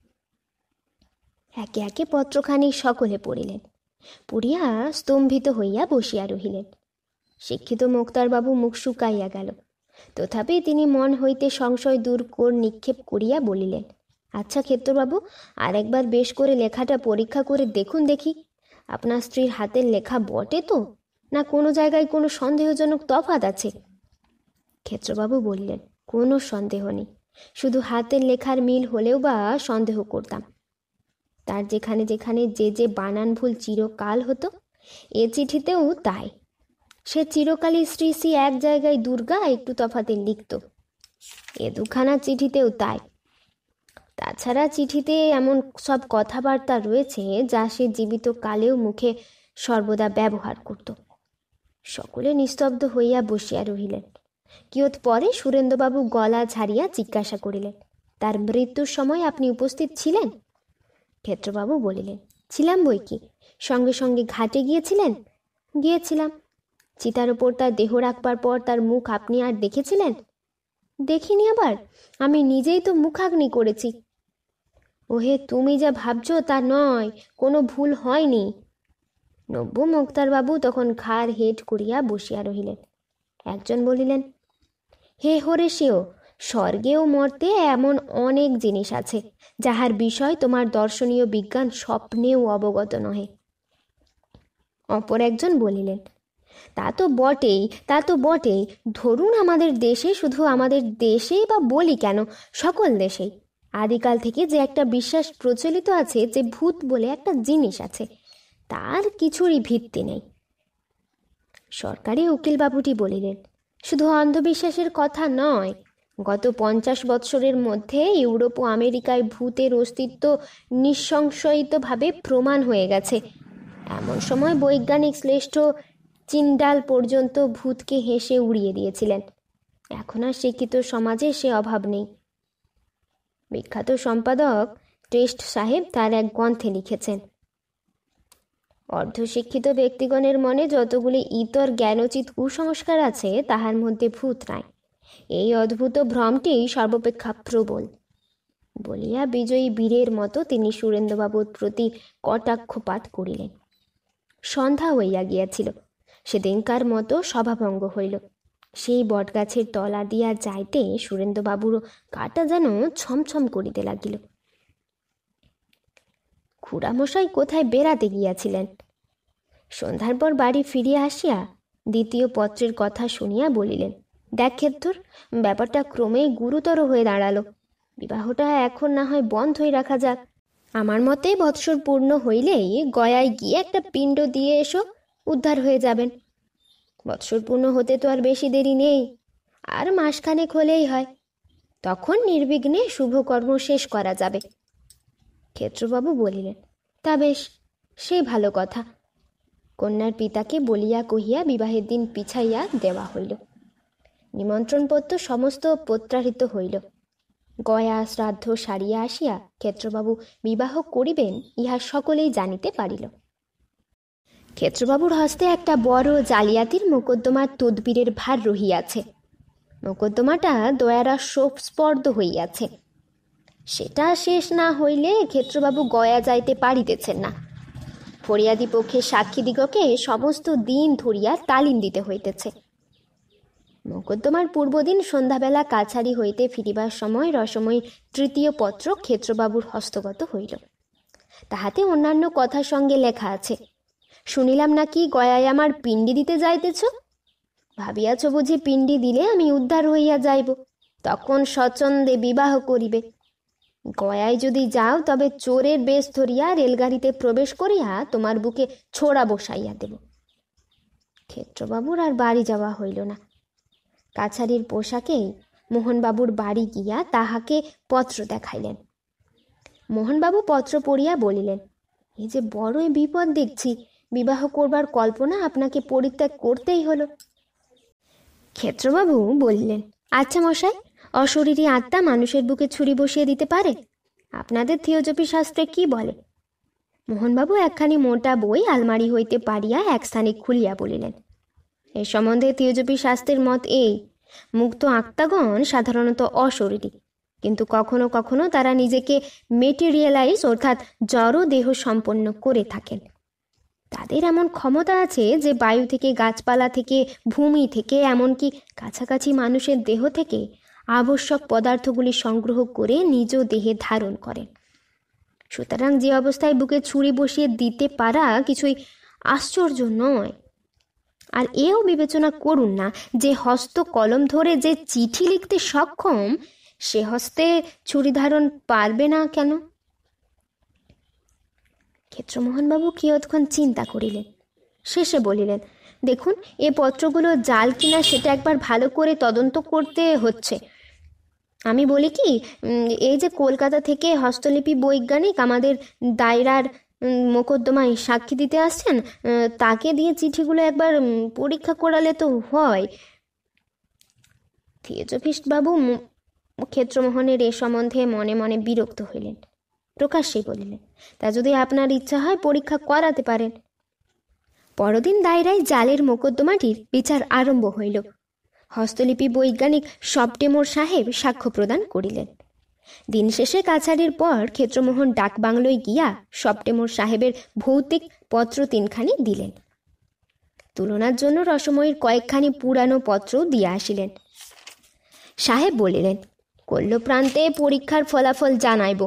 একে একে পত্রখানি সকলে পড়িলেন। পড়িয়া স্তম্ভিত হইয়া বসিয়া রহিলেন। শিক্ষিত মুক্তারবাবু মুখ শুকাইয়া গেল, তথাপি তিনি মন হইতে সংশয় দূর নিক্ষেপ করিয়া বলিলেন, আচ্ছা ক্ষেত্রবাবু, আর একবার বেশ করে লেখাটা পরীক্ষা করে দেখুন দেখি, আপনার স্ত্রীর হাতের লেখা বটে তো, না কোনো জায়গায় কোনো সন্দেহজনক তফাৎ আছে? ক্ষেত্রবাবু বললেন, কোনো সন্দেহ নেই, শুধু হাতের লেখার মিল হলেও বা সন্দেহ করতাম। তার যেখানে যেখানে যে যে বানান ভুল চিরকাল হতো, এ চিঠিতেও তাই। সে চিরকালই শ্রী শ্রী এক জায়গায় দুর্গা একটু তফাতে লিখত, এ দুখানা চিঠিতেও তাই। তাছাড়া চিঠিতে এমন সব কথাবার্তা রয়েছে যা সে জীবিত কালেও মুখে সর্বদা ব্যবহার করত। সকলে নিস্তব্ধ হইয়া বসিয়া রহিলেন। কিয়ৎ পরে সুরেন্দ্রবাবু গলা ঝাড়িয়া জিজ্ঞাসা করিলেন, তার মৃত্যুর সময় আপনি উপস্থিত ছিলেন? ক্ষেত্রবাবু বলিলেন, ছিলাম বই কি, সঙ্গে সঙ্গে ঘাটে গিয়েছিলেন? গিয়েছিলাম। চিতার ওপর তার দেহ রাখবার পর তার মুখ আপনি আর দেখেছিলেন? দেখিনি, আবার আমি নিজেই তো মুখাগ্নি করেছি। ওহে, তুমি যা ভাবছ তা নয়, কোনো ভুল হয়নি। নব্য মুক্তারবাবু তখন ঘাড় হেট করিয়া বসিয়া রহিলেন। একজন বলিলেন, হে হরেশেও, স্বর্গেও মর্তে এমন অনেক জিনিস আছে যাহার বিষয় তোমার দর্শনীয় বিজ্ঞান স্বপ্নেও অবগত নহে। অপর একজন বলিলেন, তা তো বটেই, তা তো বটেই। ধরুন আমাদের দেশে, শুধু আমাদের দেশেই বা বলি কেন, সকল দেশেই আদিকাল থেকে যে একটা বিশ্বাস প্রচলিত আছে যে ভূত বলে একটা জিনিস আছে, তার কিছুরই ভিত্তি নেই। সরকারি উকিলবাবুটি বলিলেন, শুধু অন্ধবিশ্বাসের কথা নয়, গত 50 বৎসরের মধ্যে ইউরোপ ও আমেরিকায় ভূতের অস্তিত্ব নিঃসংশয়িতভাবে প্রমাণ হয়ে গেছে। এমন সময় বৈজ্ঞানিক শ্রেষ্ঠ চিন্ডাল পর্যন্ত ভূতকে হেসে উড়িয়ে দিয়েছিলেন। এখন আর শিক্ষিত সমাজে সে অভাব নেই। বিখ্যাত সম্পাদক টেস্ট সাহেব তার এক গ্রন্থে লিখেছেন, অর্ধশিক্ষিত ব্যক্তিগণের মনে যতগুলি ইতর জ্ঞানোচিত কুসংস্কার আছে তাহার মধ্যে ভূত নাই। এই অদ্ভুত ভ্রমটি সর্বাপেক্ষা প্রবল। বলিয়া বিজয়ী বীরের মতো তিনি সুরেন্দ্রবাবুর প্রতি কটাক্ষপাত করিলেন। সন্ধ্যা হইয়া গিয়াছিল। সেদিনকার মতো সভাভঙ্গ হইল। সেই বটগাছের তলা দিয়া যাইতে সুরেন্দ্রবাবুরও কাটা যেন ছমছম করিতে লাগিল। খুড়ামশাই কোথায় বেড়াতে গিয়াছিলেন। সন্ধ্যার পর বাড়ি ফিরিয়া আসিয়া দ্বিতীয় পত্রের কথা শুনিয়া বলিলেন, দেখ ক্ষেত্র, ব্যাপারটা ক্রমেই গুরুতর হয়ে দাঁড়ালো। বিবাহটা এখন না হয় বন্ধই রাখা যাক। আমার মতে বৎসর পূর্ণ হইলেই গয়ায় গিয়ে একটা পিণ্ড দিয়ে এসো, উদ্ধার হয়ে যাবেন। বৎসর পূর্ণ হতে তো আর বেশি দেরি নেই। আর মাসখানেক হলেই হয়, তখন নির্বিঘ্নে শুভকর্ম শেষ করা যাবে। ক্ষেত্রবাবু বলিলেন, তা বেশ, সেই ভালো কথা। কন্যার পিতাকে বলিয়া কহিয়া বিবাহের দিন পিছাইয়া দেওয়া হইল। নিমন্ত্রণপত্র সমস্ত প্রত্যাহৃত হইল। গয়া শ্রাদ্ধ সারিয়া আসিয়া ক্ষেত্রবাবু বিবাহ করিবেন ইহা সকলেই জানিতে পারিল। ক্ষেত্রবাবুর হস্তে একটা বড় জালিয়াতির মোকদ্দমার তদবিরের ভার রহিয়াছে। মোকদ্দমাটা দয়ারা স্পর্ধ হইয়াছে। সেটা শেষ না হইলে ক্ষেত্রবাবু গয়া যাইতে পারিতেছেন না। ফরিয়াদি পক্ষের সাক্ষীদিগকে সমস্ত দিন ধরিয়া তালিম দিতে হইতেছে। মোকদ্দমার পূর্বদিন সন্ধ্যাবেলা কাছারি হইতে ফিরিবার সময় রসময়ীর তৃতীয় পত্র ক্ষেত্রবাবুর হস্তগত হইল। তাহাতে অন্যান্য কথার সঙ্গে লেখা আছে, শুনিলাম নাকি গয়ায় আমার পিণ্ডি দিতে যাইতেছ। ভাবিয়াছ বুঝি পিণ্ডি দিলে আমি উদ্ধার হইয়া যাইব, তখন স্বচ্ছন্দে বিবাহ করিবে। গয়ায় যদি যাও তবে চোরের বেশ ধরিয়া রেলগাড়িতে প্রবেশ করিয়া তোমার বুকে ছোড়া বসাইয়া দেব। ক্ষেত্রবাবুর আর বাড়ি যাওয়া হইল না। কাছারির পোশাকেই মোহনবাবুর বাড়ি গিয়া তাহাকে পত্র দেখাইলেন। মোহনবাবু পত্র পড়িয়া বলিলেন, এই যে বড়ই বিপদ দেখছি, বিবাহ করবার কল্পনা আপনাকে পরিত্যাগ করতেই হলো। ক্ষেত্রবাবু বললেন, আচ্ছা মশাই, অশরীরী আত্মা মানুষের বুকে ছুরি বসিয়ে দিতে পারে? আপনাদের থিওজফি শাস্ত্রে কি বলে? মোহনবাবু একখানি মোটা বই আলমারি হইতে পারিয়া এক স্থানে খুলিয়া বলিলেন, এ সম্বন্ধে থিওজফি শাস্ত্রের মত এই, মুক্ত আত্মাগণ সাধারণত অশরীরী, কিন্তু কখনো কখনো তারা নিজেকে মেটেরিয়ালাইজ অর্থাৎ জড় দেহ সম্পন্ন করে থাকেন। তাদের এমন ক্ষমতা আছে যে বায়ু থেকে, গাছপালা থেকে, ভূমি থেকে, এমনকি কাছাকাছি মানুষের দেহ থেকে আবশ্যক পদার্থগুলি সংগ্রহ করে নিজ দেহে ধারণ করেন। সুতরাং যে অবস্থায় বুকে ছুরি বসিয়ে দিতে পারা কিছুই আশ্চর্য নয়। আর এও বিবেচনা করুন না যে হস্ত কলম ধরে যে চিঠি লিখতে সক্ষম, সে হস্তে ছুরি ধারণ পারবে না কেন? ক্ষেত্রমোহনবাবু কিয়ৎক্ষণ চিন্তা করিলেন, শেষে বলিলেন, দেখুন, এ পত্রগুলো জাল কিনা সেটা একবার ভালো করে তদন্ত করতে হচ্ছে। আমি বলি কি, এই যে কলকাতা থেকে হস্তলিপি বৈজ্ঞানিক আমাদের দায়রার মোকদ্দমায় সাক্ষী দিতে আসছেন, তাকে দিয়ে চিঠিগুলো একবার পরীক্ষা করালে তো হয়। থিওজফিস্ট বাবু ক্ষেত্রমোহনের এ সম্বন্ধে মনে মনে বিরক্ত হইলেন। প্রকাশ্যে বলিলেন, তা যদি আপনার ইচ্ছা হয় পরীক্ষা করাতে পারেন। পরদিন দায়রায় জালের মোকদ্দমাটির বিচার আরম্ভ হইল। হস্তলিপি বৈজ্ঞানিক সবটেমোর সাহেব সাক্ষ্য প্রদান করিলেন। দিন শেষে কাছারির পর ক্ষেত্রমোহন ডাকবাংলোয় গিয়া সবটেমোর সাহেবের ভৌতিক পত্র 3খানি দিলেন। তুলনার জন্য রসময়ীর কয়েকখানি পুরানো পত্রও দিয়া আসিলেন। সাহেব বলিলেন, কল্লপ্রান্তে পরীক্ষার ফলাফল জানাইব।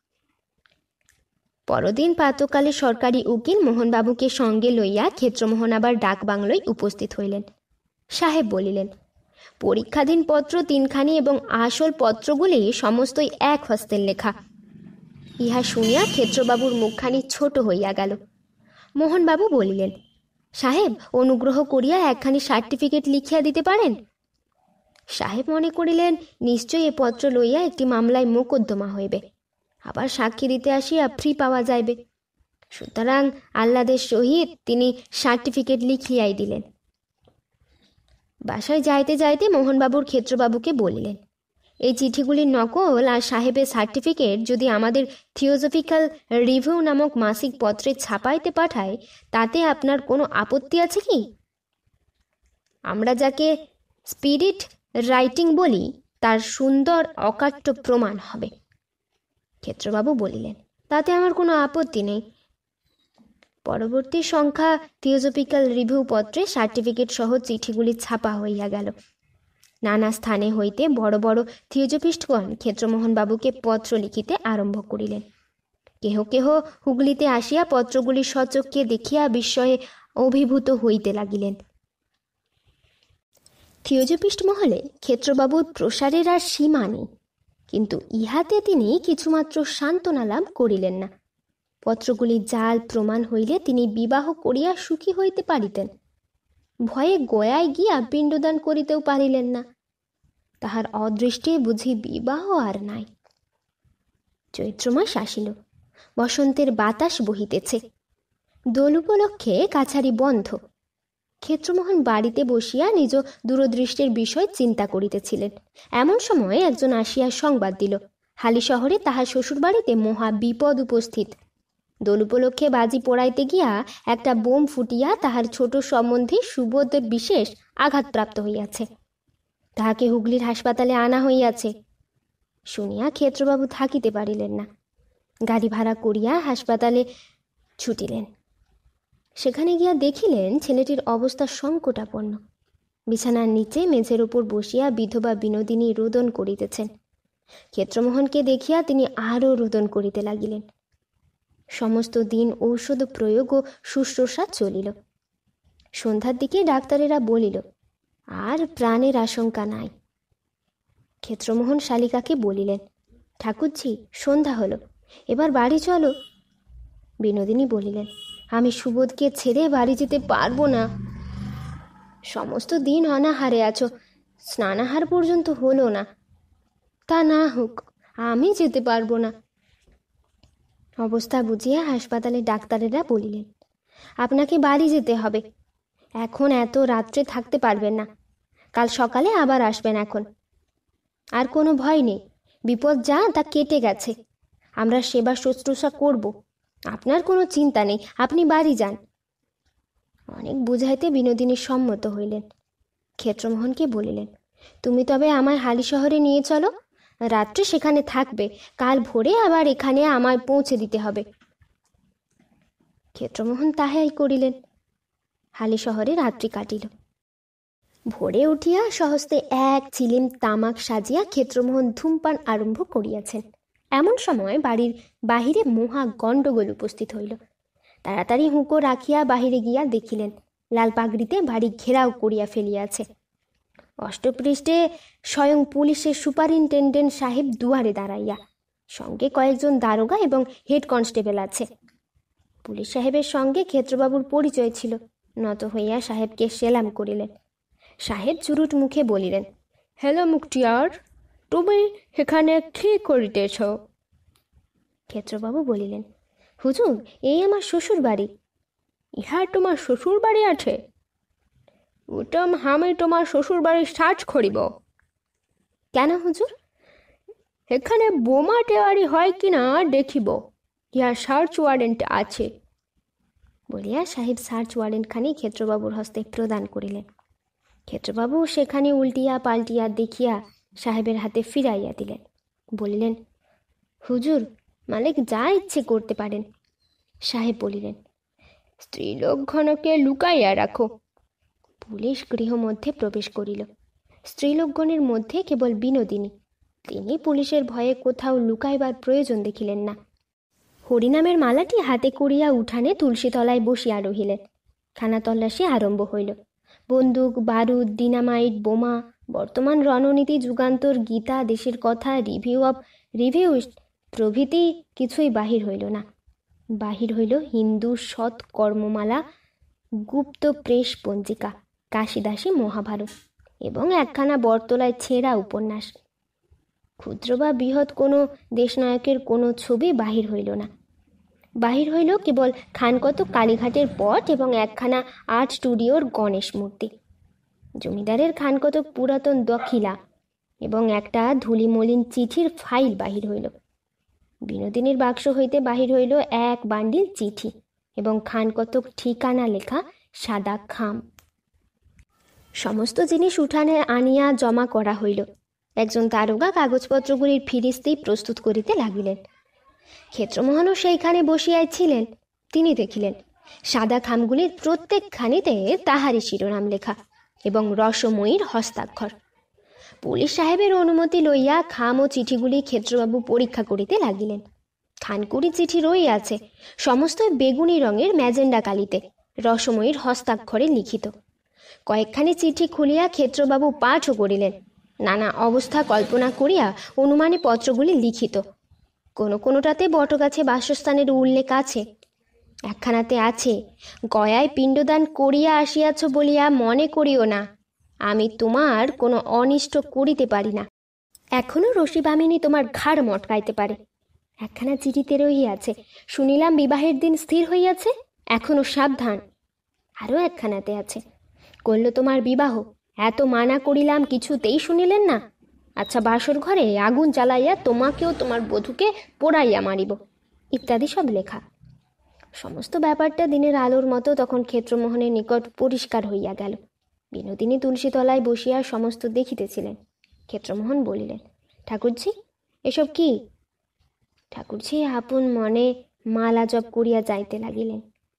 পরদিন প্রাতকালে সরকারি উকিল মোহনবাবুকে সঙ্গে লইয়া ক্ষেত্রমোহন আবার ডাকবাংলোয় উপস্থিত হইলেন। সাহেব বলিলেন, পরীক্ষাধীন পত্র 3খানি এবং আসল পত্রগুলি সমস্তই এক হস্তের লেখা। ইহা শুনিয়া ক্ষেত্রবাবুর মুখখানি ছোট হইয়া গেল। মোহনবাবু বলিলেন, সাহেব, অনুগ্রহ করিয়া একখানি সার্টিফিকেট লিখিয়া দিতে পারেন? সাহেব মনে করিলেন, নিশ্চয়ই এ পত্র লইয়া একটি মামলায় মোকদ্দমা হইবে, আবার সাক্ষী দিতে আসিয়া ফ্রি পাওয়া যাইবে। সুতরাং আহ্লাদের সহিত তিনি সার্টিফিকেট লিখিয়াই দিলেন। বাসায় যাইতে যাইতে মোহনবাবুর ক্ষেত্রবাবুকে বলিলেন, এই চিঠিগুলির নকল আর সাহেবের সার্টিফিকেট যদি আমাদের থিওজফিক্যাল রিভিউ নামক মাসিক পত্রে ছাপাইতে পাঠায়, তাতে আপনার কোনো আপত্তি আছে কি? আমরা যাকে স্পিরিট রাইটিং বলি, তার সুন্দর অকাট্য প্রমাণ হবে। ক্ষেত্রবাবু বলিলেন, তাতে আমার কোনো আপত্তি নেই। পরবর্তী সংখ্যা থিওজফিক্যাল রিভিউ পত্রে সার্টিফিকেট সহ চিঠিগুলি ছাপা হইয়া গেল। নানা স্থানে হইতে বড় বড় থিওজফিস্টগণ ক্ষেত্রমোহনবাবুকে পত্র লিখিতে আরম্ভ করিলেন। কেহ কেহ হুগলিতে আসিয়া পত্রগুলি সচক্ষে দেখিয়া বিস্ময়ে অভিভূত হইতে লাগিলেন। থিওজফিস্ট মহলে ক্ষেত্রবাবুর প্রসারের আর সীমা নেই, কিন্তু ইহাতে তিনি কিছুমাত্র সান্ত্বনা লাভ করিলেন না। পত্রগুলি জাল প্রমাণ হইলে তিনি বিবাহ করিয়া সুখী হইতে পারিতেন। ভয়ে গয়ায় গিয়া পিণ্ডদান করিতেও পারিলেন না। তাহার অদৃষ্টে বুঝি বিবাহ আর নাই। চৈত্র মাস আসিল, বসন্তের বাতাস বহিতেছে। দোল উপলক্ষে কাছারি বন্ধ। ক্ষেত্রমোহন বাড়িতে বসিয়া নিজ দূরদৃষ্টির বিষয় চিন্তা করিতেছিলেন। এমন সময় একজন আসিয়া সংবাদ দিল, হালি শহরে তাহার শ্বশুর বাড়িতে মহা বিপদ উপস্থিত। দোল উপলক্ষে বাজি পোড়াইতে গিয়া একটা বোম ফুটিয়া তাহার ছোট সম্বন্ধী সুবোধ বিশেষ আঘাতপ্রাপ্ত হইয়াছে। তাহাকে হুগলির হাসপাতালে আনা হইয়াছে। শুনিয়া ক্ষেত্রবাবু থাকিতে পারিলেন না, গাড়ি ভাড়া করিয়া হাসপাতালে ছুটিলেন। সেখানে গিয়া দেখিলেন ছেলেটির অবস্থা সংকটাপন্ন। বিছানার নিচে মেঝের উপর বসিয়া বিধবা বিনোদিনী রোদন করিতেছেন। ক্ষেত্রমোহনকে দেখিয়া তিনি আরও রোদন করিতে লাগিলেন। সমস্ত দিন ঔষধ প্রয়োগ ও শুশ্রূষা চলিল। সন্ধ্যার দিকে ডাক্তারেরা বলিল, আর প্রাণের আশঙ্কা নাই। ক্ষেত্রমোহন শালিকাকে বলিলেন, ঠাকুরজি, সন্ধ্যা হলো, এবার বাড়ি চলো। বিনোদিনী বলিলেন, আমি সুবোধকে ছেড়ে বাড়ি যেতে পারবো না। সমস্ত দিন অনাহারে আছো, স্নানাহার পর্যন্ত হলো না। তা না হোক, আমি যেতে পারবো না। অবস্থা বুঝিয়া হাসপাতালে ডাক্তারেরা বলিলেন, আপনাকে বাড়ি যেতে হবে। এখন এত রাত্রে থাকতে পারবেন না, কাল সকালে আবার আসবেন। এখন আর কোনো ভয় নেই, বিপদ যা তা কেটে গেছে। আমরা সেবা শুশ্রূষা করব, আপনার কোনো চিন্তা নেই, আপনি বাড়ি যান। অনেক বুঝাইতে বিনোদিনী সম্মত হইলেন। ক্ষেত্রমোহনকে বলিলেন, তুমি তবে আমায় হালি শহরে নিয়ে চলো, রাত্রে সেখানে থাকবে, কাল ভোরে আবার এখানে আমায় পৌঁছে দিতে হবে। ক্ষেত্রমোহন তাহাই করিলেন। হালি শহরে রাত্রি কাটিল। ভোরে উঠিয়া সহস্তে এক চিলিম তামাক সাজিয়া ক্ষেত্রমোহন ধূমপান আরম্ভ করিয়াছেন। এমন সময় বাড়ির বাহিরে মহা গণ্ডগোল উপস্থিত হইল। তাড়াতাড়ি হুঁকো রাখিয়া বাহিরে গিয়া দেখিলেন লাল পাগড়িতে বাড়ি ঘেরাও করিয়া ফেলিয়াছে। অষ্টপৃষ্ঠে স্বয়ং পুলিশের সুপারিনটেন্ডেন্ট সাহেব দুয়ারে দাঁড়াইয়া, সঙ্গে কয়েকজন দারোগা এবং হেড কনস্টেবল আছে। পুলিশ সাহেবের সঙ্গে ক্ষেত্রবাবুর পরিচয় ছিল। নত হইয়া সাহেবকে সেলাম করিলেন। সাহেব চুরুট মুখে বলিলেন, হ্যালো মুখটিয়ার, তুমি এখানে কি করিতেছ? ক্ষেত্রবাবু বলিলেন, হুজুর, এই আমার শ্বশুর বাড়ি। ইহা তোমার শ্বশুর বাড়ি আছে? উত্তম, আমি তোমার শ্বশুর বাড়ি সার্চ করিব। কেন হুজুর? এখানে বোমা টেওয়ারি হয় কিনা দেখিব, ইহার সার্চ ওয়ারেন্ট আছে। বলিয়া সাহেব সার্চ ওয়ারেন্টখানি ক্ষেত্রবাবুর হস্তে প্রদান করিলেন। ক্ষেত্রবাবু সেখানে উল্টিয়া পাল্টিয়া দেখিয়া সাহেবের হাতে ফিরাইয়া দিলেন। বলিলেন, হুজুর, মালিক যা ইচ্ছে করতে পারেন। সাহেব বলিলেন, স্ত্রীলোকগণকে লুকাইয়া রাখো। পুলিশ গৃহমধ্যে প্রবেশ করিল। স্ত্রীলোকগণের মধ্যে কেবল বিনোদিনী। তিনি পুলিশের ভয়ে কোথাও লুকাইবার প্রয়োজন দেখিলেন না। হরিনামের মালাটি হাতে করিয়া উঠানে তুলসীতলায় বসিয়া রহিলেন। খানা তল্লাশি আরম্ভ হইল। বন্দুক, বারুদ, ডিনামাইট, বোমা, বর্তমান রণনীতি, যুগান্তর, গীতা, দেশের কথা, রিভিউ অব রিভিউস প্রভৃতি কিছুই বাহির হইল না। বাহির হইল হিন্দু সৎ কর্মমালা, গুপ্ত প্রেস পঞ্জিকা, কাশিদাসী মহাভারত এবং একখানা বটতলায় ছেঁড়া উপন্যাস। ক্ষুদ্র বা বৃহৎ কোনো দেশনায়কের কোনো ছবি বাহির হইল না। বাহির হইল কেবল খানকত কালীঘাটের পট এবং একখানা আর্ট স্টুডিওর গণেশ মূর্তি। জমিদারের খানকতক পুরাতন দখিলা এবং একটা ধুলিমলিন চিঠির ফাইল বাহির হইল। বিনোদিনীর বাক্স হইতে বাহির হইল এক বান্ডিল চিঠি এবং খানকতক ঠিকানা লেখা সাদা খাম। সমস্ত জিনিস উঠানে আনিয়া জমা করা হইল। একজন দারোগা কাগজপত্রগুলির ফিরিস্তি প্রস্তুত করিতে লাগিলেন। ক্ষেত্রমোহনও সেইখানে বসিয়াই ছিলেন। তিনি দেখিলেন সাদা খামগুলির প্রত্যেকখানিতে তাহারই শিরোনাম লেখা এবং রসময়ীর হস্তাক্ষর। পুলিশ সাহেবের অনুমতি লইয়া খাম ও চিঠিগুলি ক্ষেত্রবাবু পরীক্ষা করিতে লাগিলেন। খানকুড়ি চিঠি রইয়াছে, সমস্ত বেগুনি রঙের ম্যাজেন্ডা কালিতে রসময়ীর হস্তাক্ষরে লিখিত। কয়েকখানি চিঠি খুলিয়া ক্ষেত্রবাবু পাঠও করিলেন। নানা অবস্থা কল্পনা করিয়া অনুমানে পত্রগুলি লিখিত। কোনোটাতে বটগাছে বাসস্থানের উল্লেখ আছে। একখানাতে আছে, গয়ায় পিণ্ডদান করিয়া আসিয়াছ বলিয়া মনে করিও না, আমি তোমার কোনো অনিষ্ট করিতে পারি না। এখনো রসিবামিনী তোমার ঘাড় মটকাইতে পারে। একখানা চিঠিতে রহিয়াছে, শুনিলাম বিবাহের দিন স্থির হইয়াছে, এখনো সাবধান। আরও একখানাতে আছে, করল তোমার বিবাহ, এত মানা করিলাম কিছুতেই শুনিলেন না। আচ্ছা, বাসর ঘরে আগুন জ্বালাইয়া তোমাকেও তোমার বধূকে পোড়াইয়া মারিব, ইত্যাদি সব লেখা। সমস্ত ব্যাপারটা দিনের আলোর মতো তখন ক্ষেত্রমোহনের নিকট পরিষ্কার হইয়া গেল। বিনোদিনী তুলসীতলায় বসিয়া সমস্ত দেখিতেছিলেন। ক্ষেত্রমোহন বলিলেন, ঠাকুরজি, এসব কি? ঠাকুরজি আপন মনে মালা জপ করিয়া যাইতে লাগিলেন।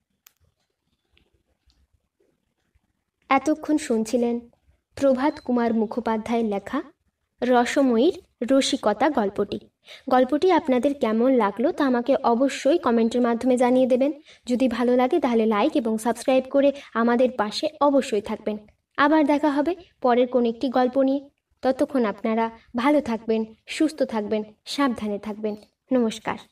এতক্ষণ শুনছিলেন প্রভাত কুমার মুখোপাধ্যায়ের লেখা রসময়ীর রসিকতা গল্পটি আপনাদের কেমন লাগলো তা আমাকে অবশ্যই কমেন্টের মাধ্যমে জানিয়ে দেবেন। যদি ভালো লাগে তাহলে লাইক এবং সাবস্ক্রাইব করে আমাদের পাশে অবশ্যই থাকবেন। আবার দেখা হবে পরের কোন একটি গল্প নিয়ে। ততক্ষণ আপনারা ভালো থাকবেন, সুস্থ থাকবেন, সাবধানে থাকবেন। নমস্কার।